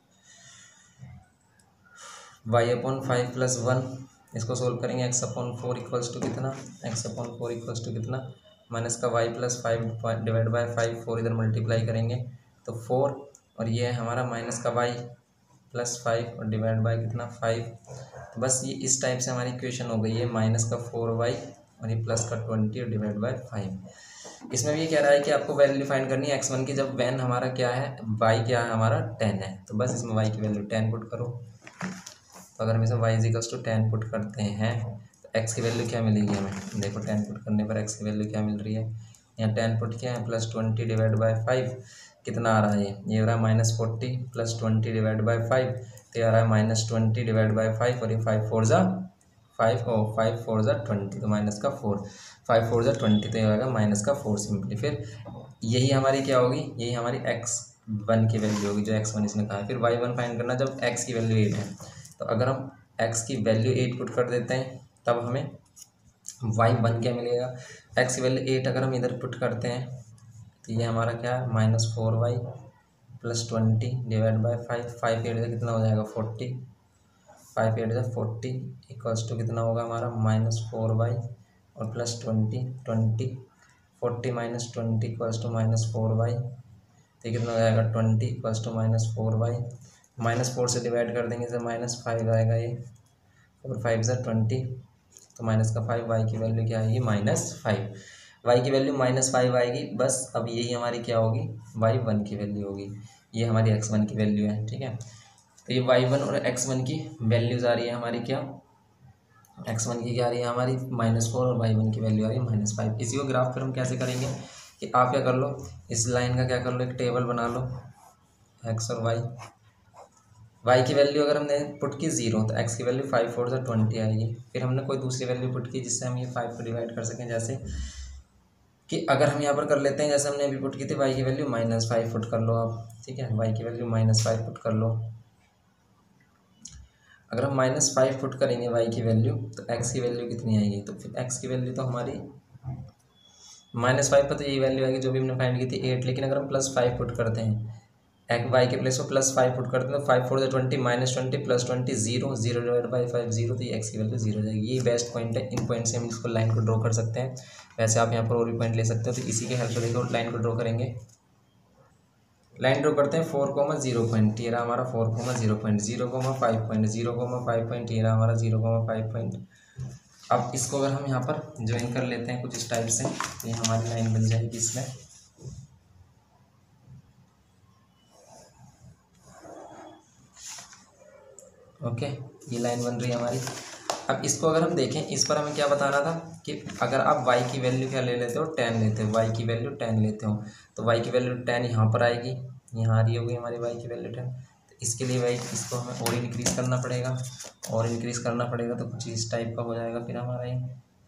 y/5 + 1। इसको सोल्व करेंगे x/4 इक्वल्स टू कितना, x/4 इक्वल्स टू कितना, माइनस का y + 5 डिवाइड बाय 5, 4 इधर मल्टीप्लाई करेंगे तो 4, और ये है हमारा माइनस का y + 5 और डिवाइड बाय कितना 5। तो बस ये इस टाइप से हमारी इक्वेशन हो गई है, माइनस का 4y और ये प्लस का 20 और डिवाइड बाय 5। इसमें भी ये कह रहा है कि आपको वैल्यू फाइंड करनी है x1 की, जब वैन हमारा क्या है, y क्या है हमारा 10 है। तो बस इसमें y की वैल्यू 10 पुट करो। तो अगर हम इसमें y = 10 पुट करते हैं तो x की वैल्यू क्या मिलेगी हमें, देखो 10 पुट करने पर x की वैल्यू क्या मिल रही है, यहाँ 10 पुट किया है, प्लस 20 डिवाइड बाय 5 कितना आ रहा है, ये हो रहा है -40 प्लस 20 डिवाइड बाय 5, तो ये आ रहा है -20 डिवाइड बाय 5, और ये 5 4 ज़ा 5 और 5 4 ज़ा 20, तो माइनस का 4, 5 4 ज़ा 20, तो ये आएगा माइनस का 4 सिंपली। फिर यही हमारी क्या होगी, यही हमारी x1 की वैल्यू होगी जो x1 इसने कहा है। फिर y1 फाइंड करना जब x की वैल्यू 8 है। तो अगर हम x की वैल्यू 8 पुट कर देते हैं तब हमें y1 क्या मिलेगा, x की वैल्यू 8 अगर हम इधर पुट करते हैं तो ये हमारा क्या है, -4y + 20 डिवाइड बाय 5, 5 8 कितना हो जाएगा 40, 5 8 40 इक्वल्स टू कितना होगा हमारा -4y और प्लस 20 20, 40 - 20 इक्वल्स टू -4y, तो कितना हो जाएगा 20 इक्वल्स टू -4y, -4 से डिवाइड कर देंगे तो -5 आएगा ये, और 5 ज़ा 20, तो माइनस का 5, y की वैल्यू क्या आएगी -5, y की वैल्यू -5 आएगी। बस अब यही हमारी क्या होगी, y1 की वैल्यू होगी, ये हमारी x1 की वैल्यू है, ठीक है। तो ये y1 और x1 की वैल्यूज़ आ रही है हमारी क्या, x1 की क्या आ रही है हमारी -4 और y1 की वैल्यू आ रही है -5। इसी को ग्राफ फिर हम कैसे करेंगे कि आप क्या कर लो, इस लाइन का क्या कर लो, एक टेबल बना लो, x और y की वैल्यू अगर हमने पुट की 0 तो x की वैल्यू 5 4 ज़ा 20 आएगी। फिर हमने कोई दूसरी वैल्यू पुट की जिससे हम ये 5 को डिवाइड कर सकें, जैसे कि अगर हम यहाँ पर कर लेते हैं जैसे हमने अभी पुट की थी y की वैल्यू -5 पुट कर लो आप, ठीक है, y की वैल्यू -5 पुट कर लो। अगर हम -5 पुट करेंगे y की वैल्यू तो x की वैल्यू कितनी आएगी, तो फिर x की वैल्यू तो हमारी -5 पर तो यही वैल्यू आएगी जो भी हमने फाइंड की थी 8, लेकिन अगर हम +5 पुट करते हैं y के प्लेस पर +5 पुट करते हैं तो 5 4 ज़ा 20 -20 प्लस 20 0 0 डिवाइड बाई 5 0, तो ये x की वैल्यू 0 हो जाएगी। ये बेस्ट पॉइंट है, इन पॉइंट से हम इसको लाइन को ड्रॉ कर सकते हैं। वैसे आप यहाँ पर और भी पॉइंट ले सकते हो, तो इसी के हेल्प से देखो लाइन को ड्रॉ करेंगे। लाइन ड्रॉ करते हैं 4,0 पॉइंट, ये रहा हमारा 4,0 पॉइंट, 0,5 पॉइंट, 0,5 पॉइंट, ये रहा हमारा 0,5 पॉइंट। अब इसको अगर हम यहाँ पर ज्वाइन कर लेते हैं कुछ इस टाइप से तो ये हमारी लाइन बन जाएगी इसमें। ओके, ये लाइन बन रही है हमारी। अब इसको अगर हम देखें, इस पर हमें क्या बताना था कि अगर आप y की वैल्यू क्या ले लेते हो, 10 लेते हो, y की वैल्यू 10 लेते हो, तो y की वैल्यू 10 यहाँ पर आएगी, यहाँ आ रही होगी हमारी y की वैल्यू 10। तो इसके लिए भाई इसको हमें और इंक्रीज़ करना पड़ेगा, और इंक्रीज़ करना पड़ेगा तो कुछ इस टाइप का हो जाएगा फिर हमारा ये।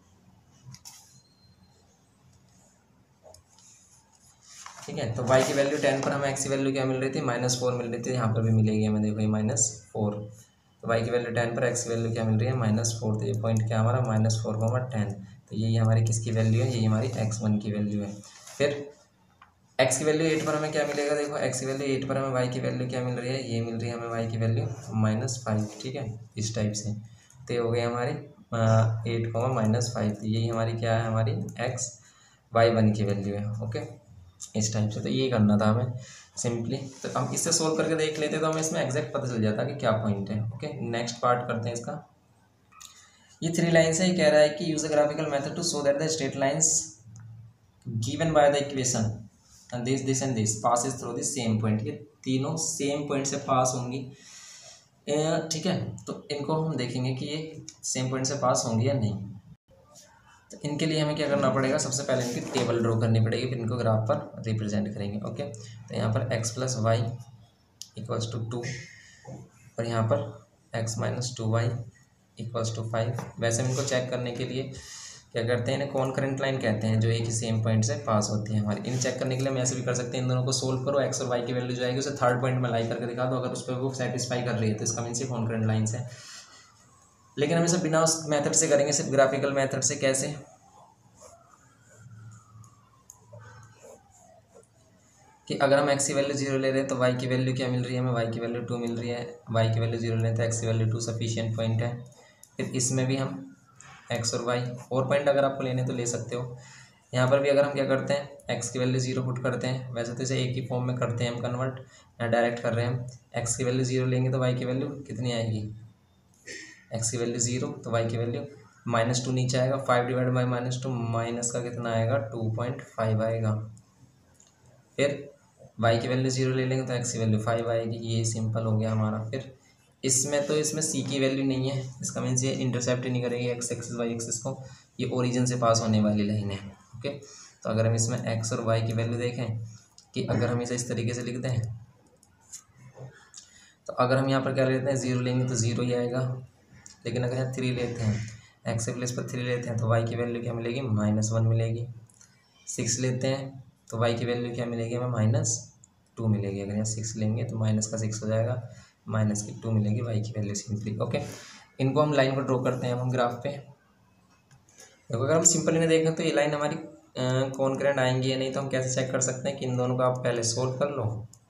ठीक है, तो y की वैल्यू 10 पर हमें x की वैल्यू क्या मिल रही थी, -4 मिल रही थी, यहाँ पर भी मिलेगी हमें, देखो ये -4। तो y की वैल्यू 10 पर x की वैल्यू क्या मिल रही है, -4। तो ये पॉइंट क्या हमारा -4,10, तो यही हमारी किसकी वैल्यू है, यही हमारी x1 की वैल्यू है। फिर x की वैल्यू 8 पर हमें क्या मिलेगा, देखो x की वैल्यू 8 पर हमें y की वैल्यू क्या मिल रही है, ये मिल रही है हमें y की वैल्यू -5, ठीक है, इस टाइप से। तो ये हो गई हमारी 8, -5, तो यही हमारी क्या है, हमारी y1 की वैल्यू है। ओके, इस टाइप से, तो ये करना था हमें सिंपली। तो हम इससे सोल्व करके देख लेते तो हमें इसमें एग्जैक्ट पता चल जाता कि क्या पॉइंट है। ओके, नेक्स्ट पार्ट करते हैं इसका। ये 3 लाइन्स है, ये कह रहा है कि use a graphical method to show that the straight lines given by the equation and this and this passes through the same point. ये तीनों सेम पॉइंट से पास होंगी, ठीक है। तो इनको हम देखेंगे कि ये सेम पॉइंट से पास होंगी या नहीं। तो इनके लिए हमें क्या करना पड़ेगा, सबसे पहले इनकी टेबल ड्रॉ करनी पड़ेगी, फिर इनको ग्राफ पर रिप्रेजेंट करेंगे। ओके, तो यहाँ पर x + y = 2 और यहाँ पर x - 2y इक्वल्स टू 5। वैसे हम इनको चेक करने के लिए क्या करते हैं, इन्हें कॉन्करेंट लाइन कहते हैं, जो एक ही सेम पॉइंट से पास होती है हमारी। इन्हें चेक करने के लिए हम ऐसे भी कर सकते हैं, इन दोनों को सोल्व करो, एक्स और वाई की वैल्यू जो आएगी उसे थर्ड पॉइंट में लाई करके दिखा दो, अगर उस पर वो सेटिस्फाई कर रही है तो इसका मीन्स ये कॉन्करेंट लाइन्स है। लेकिन हम इसे बिना उस मेथड से करेंगे, सिर्फ ग्राफिकल मेथड से। कैसे कि अगर हम एक्स की वैल्यू 0 ले रहे हैं तो वाई की वैल्यू क्या मिल रही है हमें, वाई की वैल्यू 2 मिल रही है। वाई की वैल्यू 0 लें तो एक्स की वैल्यू 2 सफिशिएंट पॉइंट है। फिर इसमें भी हम एक्स और वाई और पॉइंट अगर आपको लेने तो ले सकते हो। यहाँ पर भी अगर हम क्या करते हैं, एक्स की वैल्यू 0 पुट करते हैं, वैसे तो इसे एक ही फॉर्म में करते हैं हम कन्वर्ट, या डायरेक्ट कर रहे हैं हम। एक्स की वैल्यू 0 लेंगे तो वाई की वैल्यू कितनी आएगी, एक्स की वैल्यू 0 तो वाई की वैल्यू -2 नीचे आएगा, 5 डिवाइड बाई -2 माइनस का कितना आएगा 2.5 आएगा। फिर वाई की वैल्यू 0 ले लेंगे तो एक्स की वैल्यू 5 आएगी। ये सिंपल हो गया हमारा। फिर इसमें तो इसमें सी की वैल्यू नहीं है, इसका मीन्स ये इंटरसेप्ट ही नहीं करेगी एक्स एक्सिस वाई एक्सिस को, ये ओरिजिन से पास होने वाली लाइन है। ओके, तो अगर हम इसमें एक्स और वाई की वैल्यू देखें कि अगर हम इसे इस तरीके से लिख दें, तो अगर हम यहाँ पर क्या लेते हैं 0 लेंगे तो 0 ही आएगा। लेकिन अगर यहाँ 3 लेते हैं, एक्स के प्लेस पर 3 लेते हैं तो वाई की वैल्यू क्या मिलेगी, -1 मिलेगी। 6 लेते हैं तो वाई की वैल्यू क्या मिलेगी हमें, -2 मिलेगी। अगर यहाँ 6 लेंगे तो माइनस का 6 हो जाएगा, -2 मिलेगी वाई की वैल्यू सिंपली। ओके, इनको हम लाइन को ड्रॉ करते हैं हम ग्राफ पे। देखो अगर हम सिंपल इन्हें देखें तो ये लाइन हमारी कॉन्करेंट आएंगी या नहीं, तो हम कैसे चेक कर सकते हैं कि इन दोनों को आप पहले सोल्व कर लो।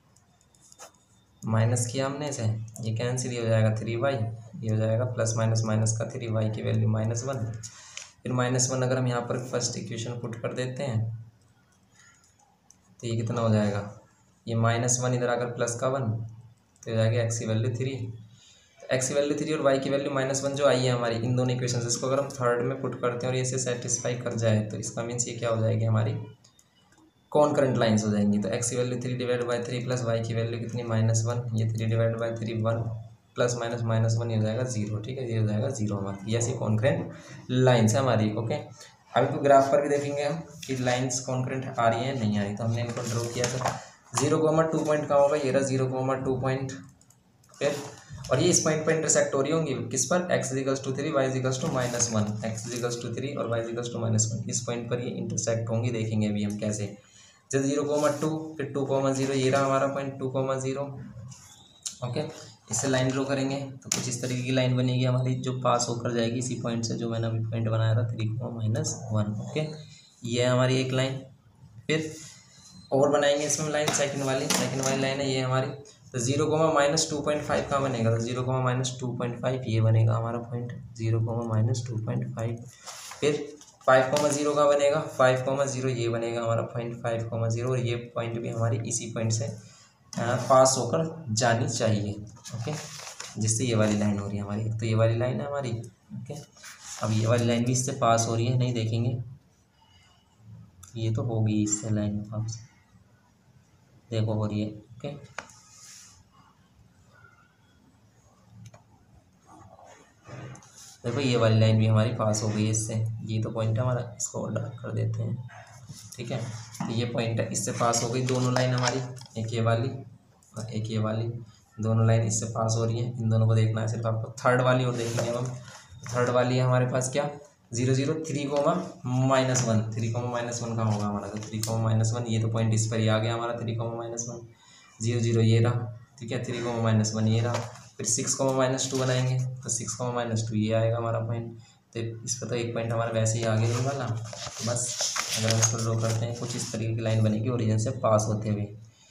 माइनस किया हमने इसे, ये कैंसिल, ये हो जाएगा 3y, ये हो जाएगा प्लस माइनस माइनस का 3, वाई की वैल्यू -1। फिर -1 अगर हम यहाँ पर फर्स्ट इक्वेशन पुट कर देते हैं तो ये कितना हो जाएगा, ये -1 इधर आकर प्लस का 1 तो हो जाएगा एक्स की वैल्यू 3। एक्स की वैल्यू 3 और वाई की वैल्यू -1 जो आई है हमारी इन दोनों इक्वेशन से, इसको अगर हम थर्ड में पुट करते हैं और ये इसे सेटिस्फाई कर जाए तो इसका मीन्स ये क्या हो जाएगी हमारी कॉन्करेंट लाइन्स हो जाएंगी। तो एक्स की value 3 divide by 3 plus Y की वैल्यू कितनी -1, ये 3 डिवाइड बाई 3 1 प्लस माइनस -1 ये हो जाएगा 0। ठीक है, ये हो जाएगा 0 हमारी, ये ऐसी कॉन्करेंट लाइन्स है हमारी। ओके, अभी तो ग्राफ पर भी देखेंगे हम कि लाइन्स कॉन्करेंट आ रही है नहीं आ रही, तो हमने इनको ड्रॉ किया था। 0,2 पॉइंट कहाँ होगा, ये रहा 0,2 पॉइंट। फिर और ये इस पॉइंट पर इंटरसेक्ट हो रही होंगी किस पर, x = 3 y = -1, x = 3 और y = -1, इस पॉइंट पर ये इंटरसेक्ट होंगी। देखेंगे अभी हम कैसे, जैसे 0,2 फिर 2,0, ये रहा हमारा पॉइंट 2,0। ओके, इससे लाइन ड्रॉ करेंगे तो कुछ इस तरीके की लाइन बनेगी हमारी जो पास होकर जाएगी इसी पॉइंट से, जो मैंने अभी पॉइंट बनाया था 3,-1। ओके, ये है हमारी एक लाइन। फिर और बनाएंगे इसमें लाइन, सेकंड वाली लाइन है ये हमारी। तो 0,-2.5 कहाँ बनेगा, तो 0,-2.5 ये बनेगा हमारा पॉइंट, 0,-2.5। फिर 5,0 कहाँ बनेगा, 5,0 ये बनेगा हमारा पॉइंट 5,0, और ये पॉइंट भी हमारी इसी पॉइंट से पास होकर जानी चाहिए। ओके, जिससे ये वाली लाइन हो रही है हमारी, तो ये वाली लाइन है हमारी। ओके, अब ये वाली लाइन भी इससे पास हो रही है, नहीं देखेंगे ये तो होगी इससे लाइन पास, देखो हो रही है। ओके, देखो ये वाली लाइन भी हमारी पास हो गई है इससे, ये तो पॉइंट है हमारा, इसको और डार्क कर देते हैं। ठीक है, तो ये पॉइंट है, इससे पास हो गई दोनों लाइन हमारी, एक ये वाली और एक ये वाली, दोनों लाइन इससे पास हो रही है। इन दोनों को देखना है सिर्फ आपको। थर्ड वाली और देखेंगे हम, थर्ड वाली है हमारे पास क्या, 0, 0, 3,-1, 3,-1 कहाँ होगा हमारा, तो 3,-1, ये तो पॉइंट इस पर ही आ गया हमारा 3,-1, 0, 0 ये रहा। ठीक है, 3,-1 ये रहा। फिर 6,-2 बनाएंगे तो 6,-2 ये आएगा हमारा पॉइंट। तो इस पर तो एक पॉइंट हमारा वैसे ही आगे नहीं वाला, तो बस अगर हम इसको ड्रॉ करते हैं कुछ इस तरीके की लाइन बनेगी ओरिजिन से पास होते हुए।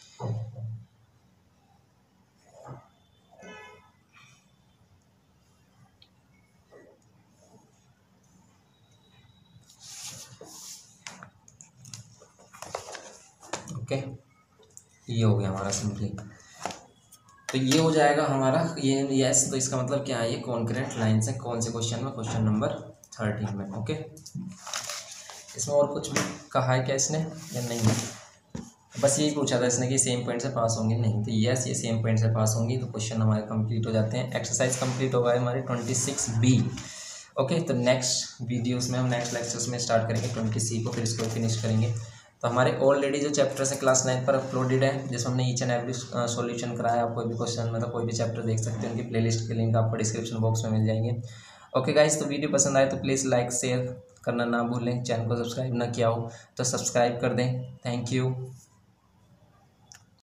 ओके, ये हो गया हमारा सिंपली, तो ये हो जाएगा हमारा ये यस। तो इसका मतलब क्या है, ये कॉन्करेंट लाइन्स है। कौन से क्वेश्चन में, क्वेश्चन नंबर 13 में। ओके, इसमें और कुछ भी कहा है क्या इसने या नहीं, बस यही पूछा था इसने कि सेम पॉइंट से पास होंगी नहीं, तो यस ये सेम पॉइंट से पास होंगी, तो क्वेश्चन हमारे कंप्लीट हो जाते हैं। एक्सरसाइज कंप्लीट होगा हमारे 26B। ओके, तो नेक्स्ट वीडियोस में हम नेक्स्ट लेक्चर्स में स्टार्ट करेंगे 20C को, फिर इसको फिनिश करेंगे। तो हमारे ऑलरेडी जो चैप्टर्स है क्लास 9 पर अपलोडेड है, जिसमें हमने ईच एंड एवरी सॉल्यूशन कराया। आप कोई भी क्वेश्चन मतलब कोई भी चैप्टर देख सकते हैं, उनकी प्लेलिस्ट के लिंक आपको डिस्क्रिप्शन बॉक्स में मिल जाएंगे। ओके गाइस, तो वीडियो पसंद आए तो प्लीज़ लाइक शेयर करना ना भूलें, चैनल को सब्सक्राइब ना किया हो तो सब्सक्राइब कर दें। Thank you.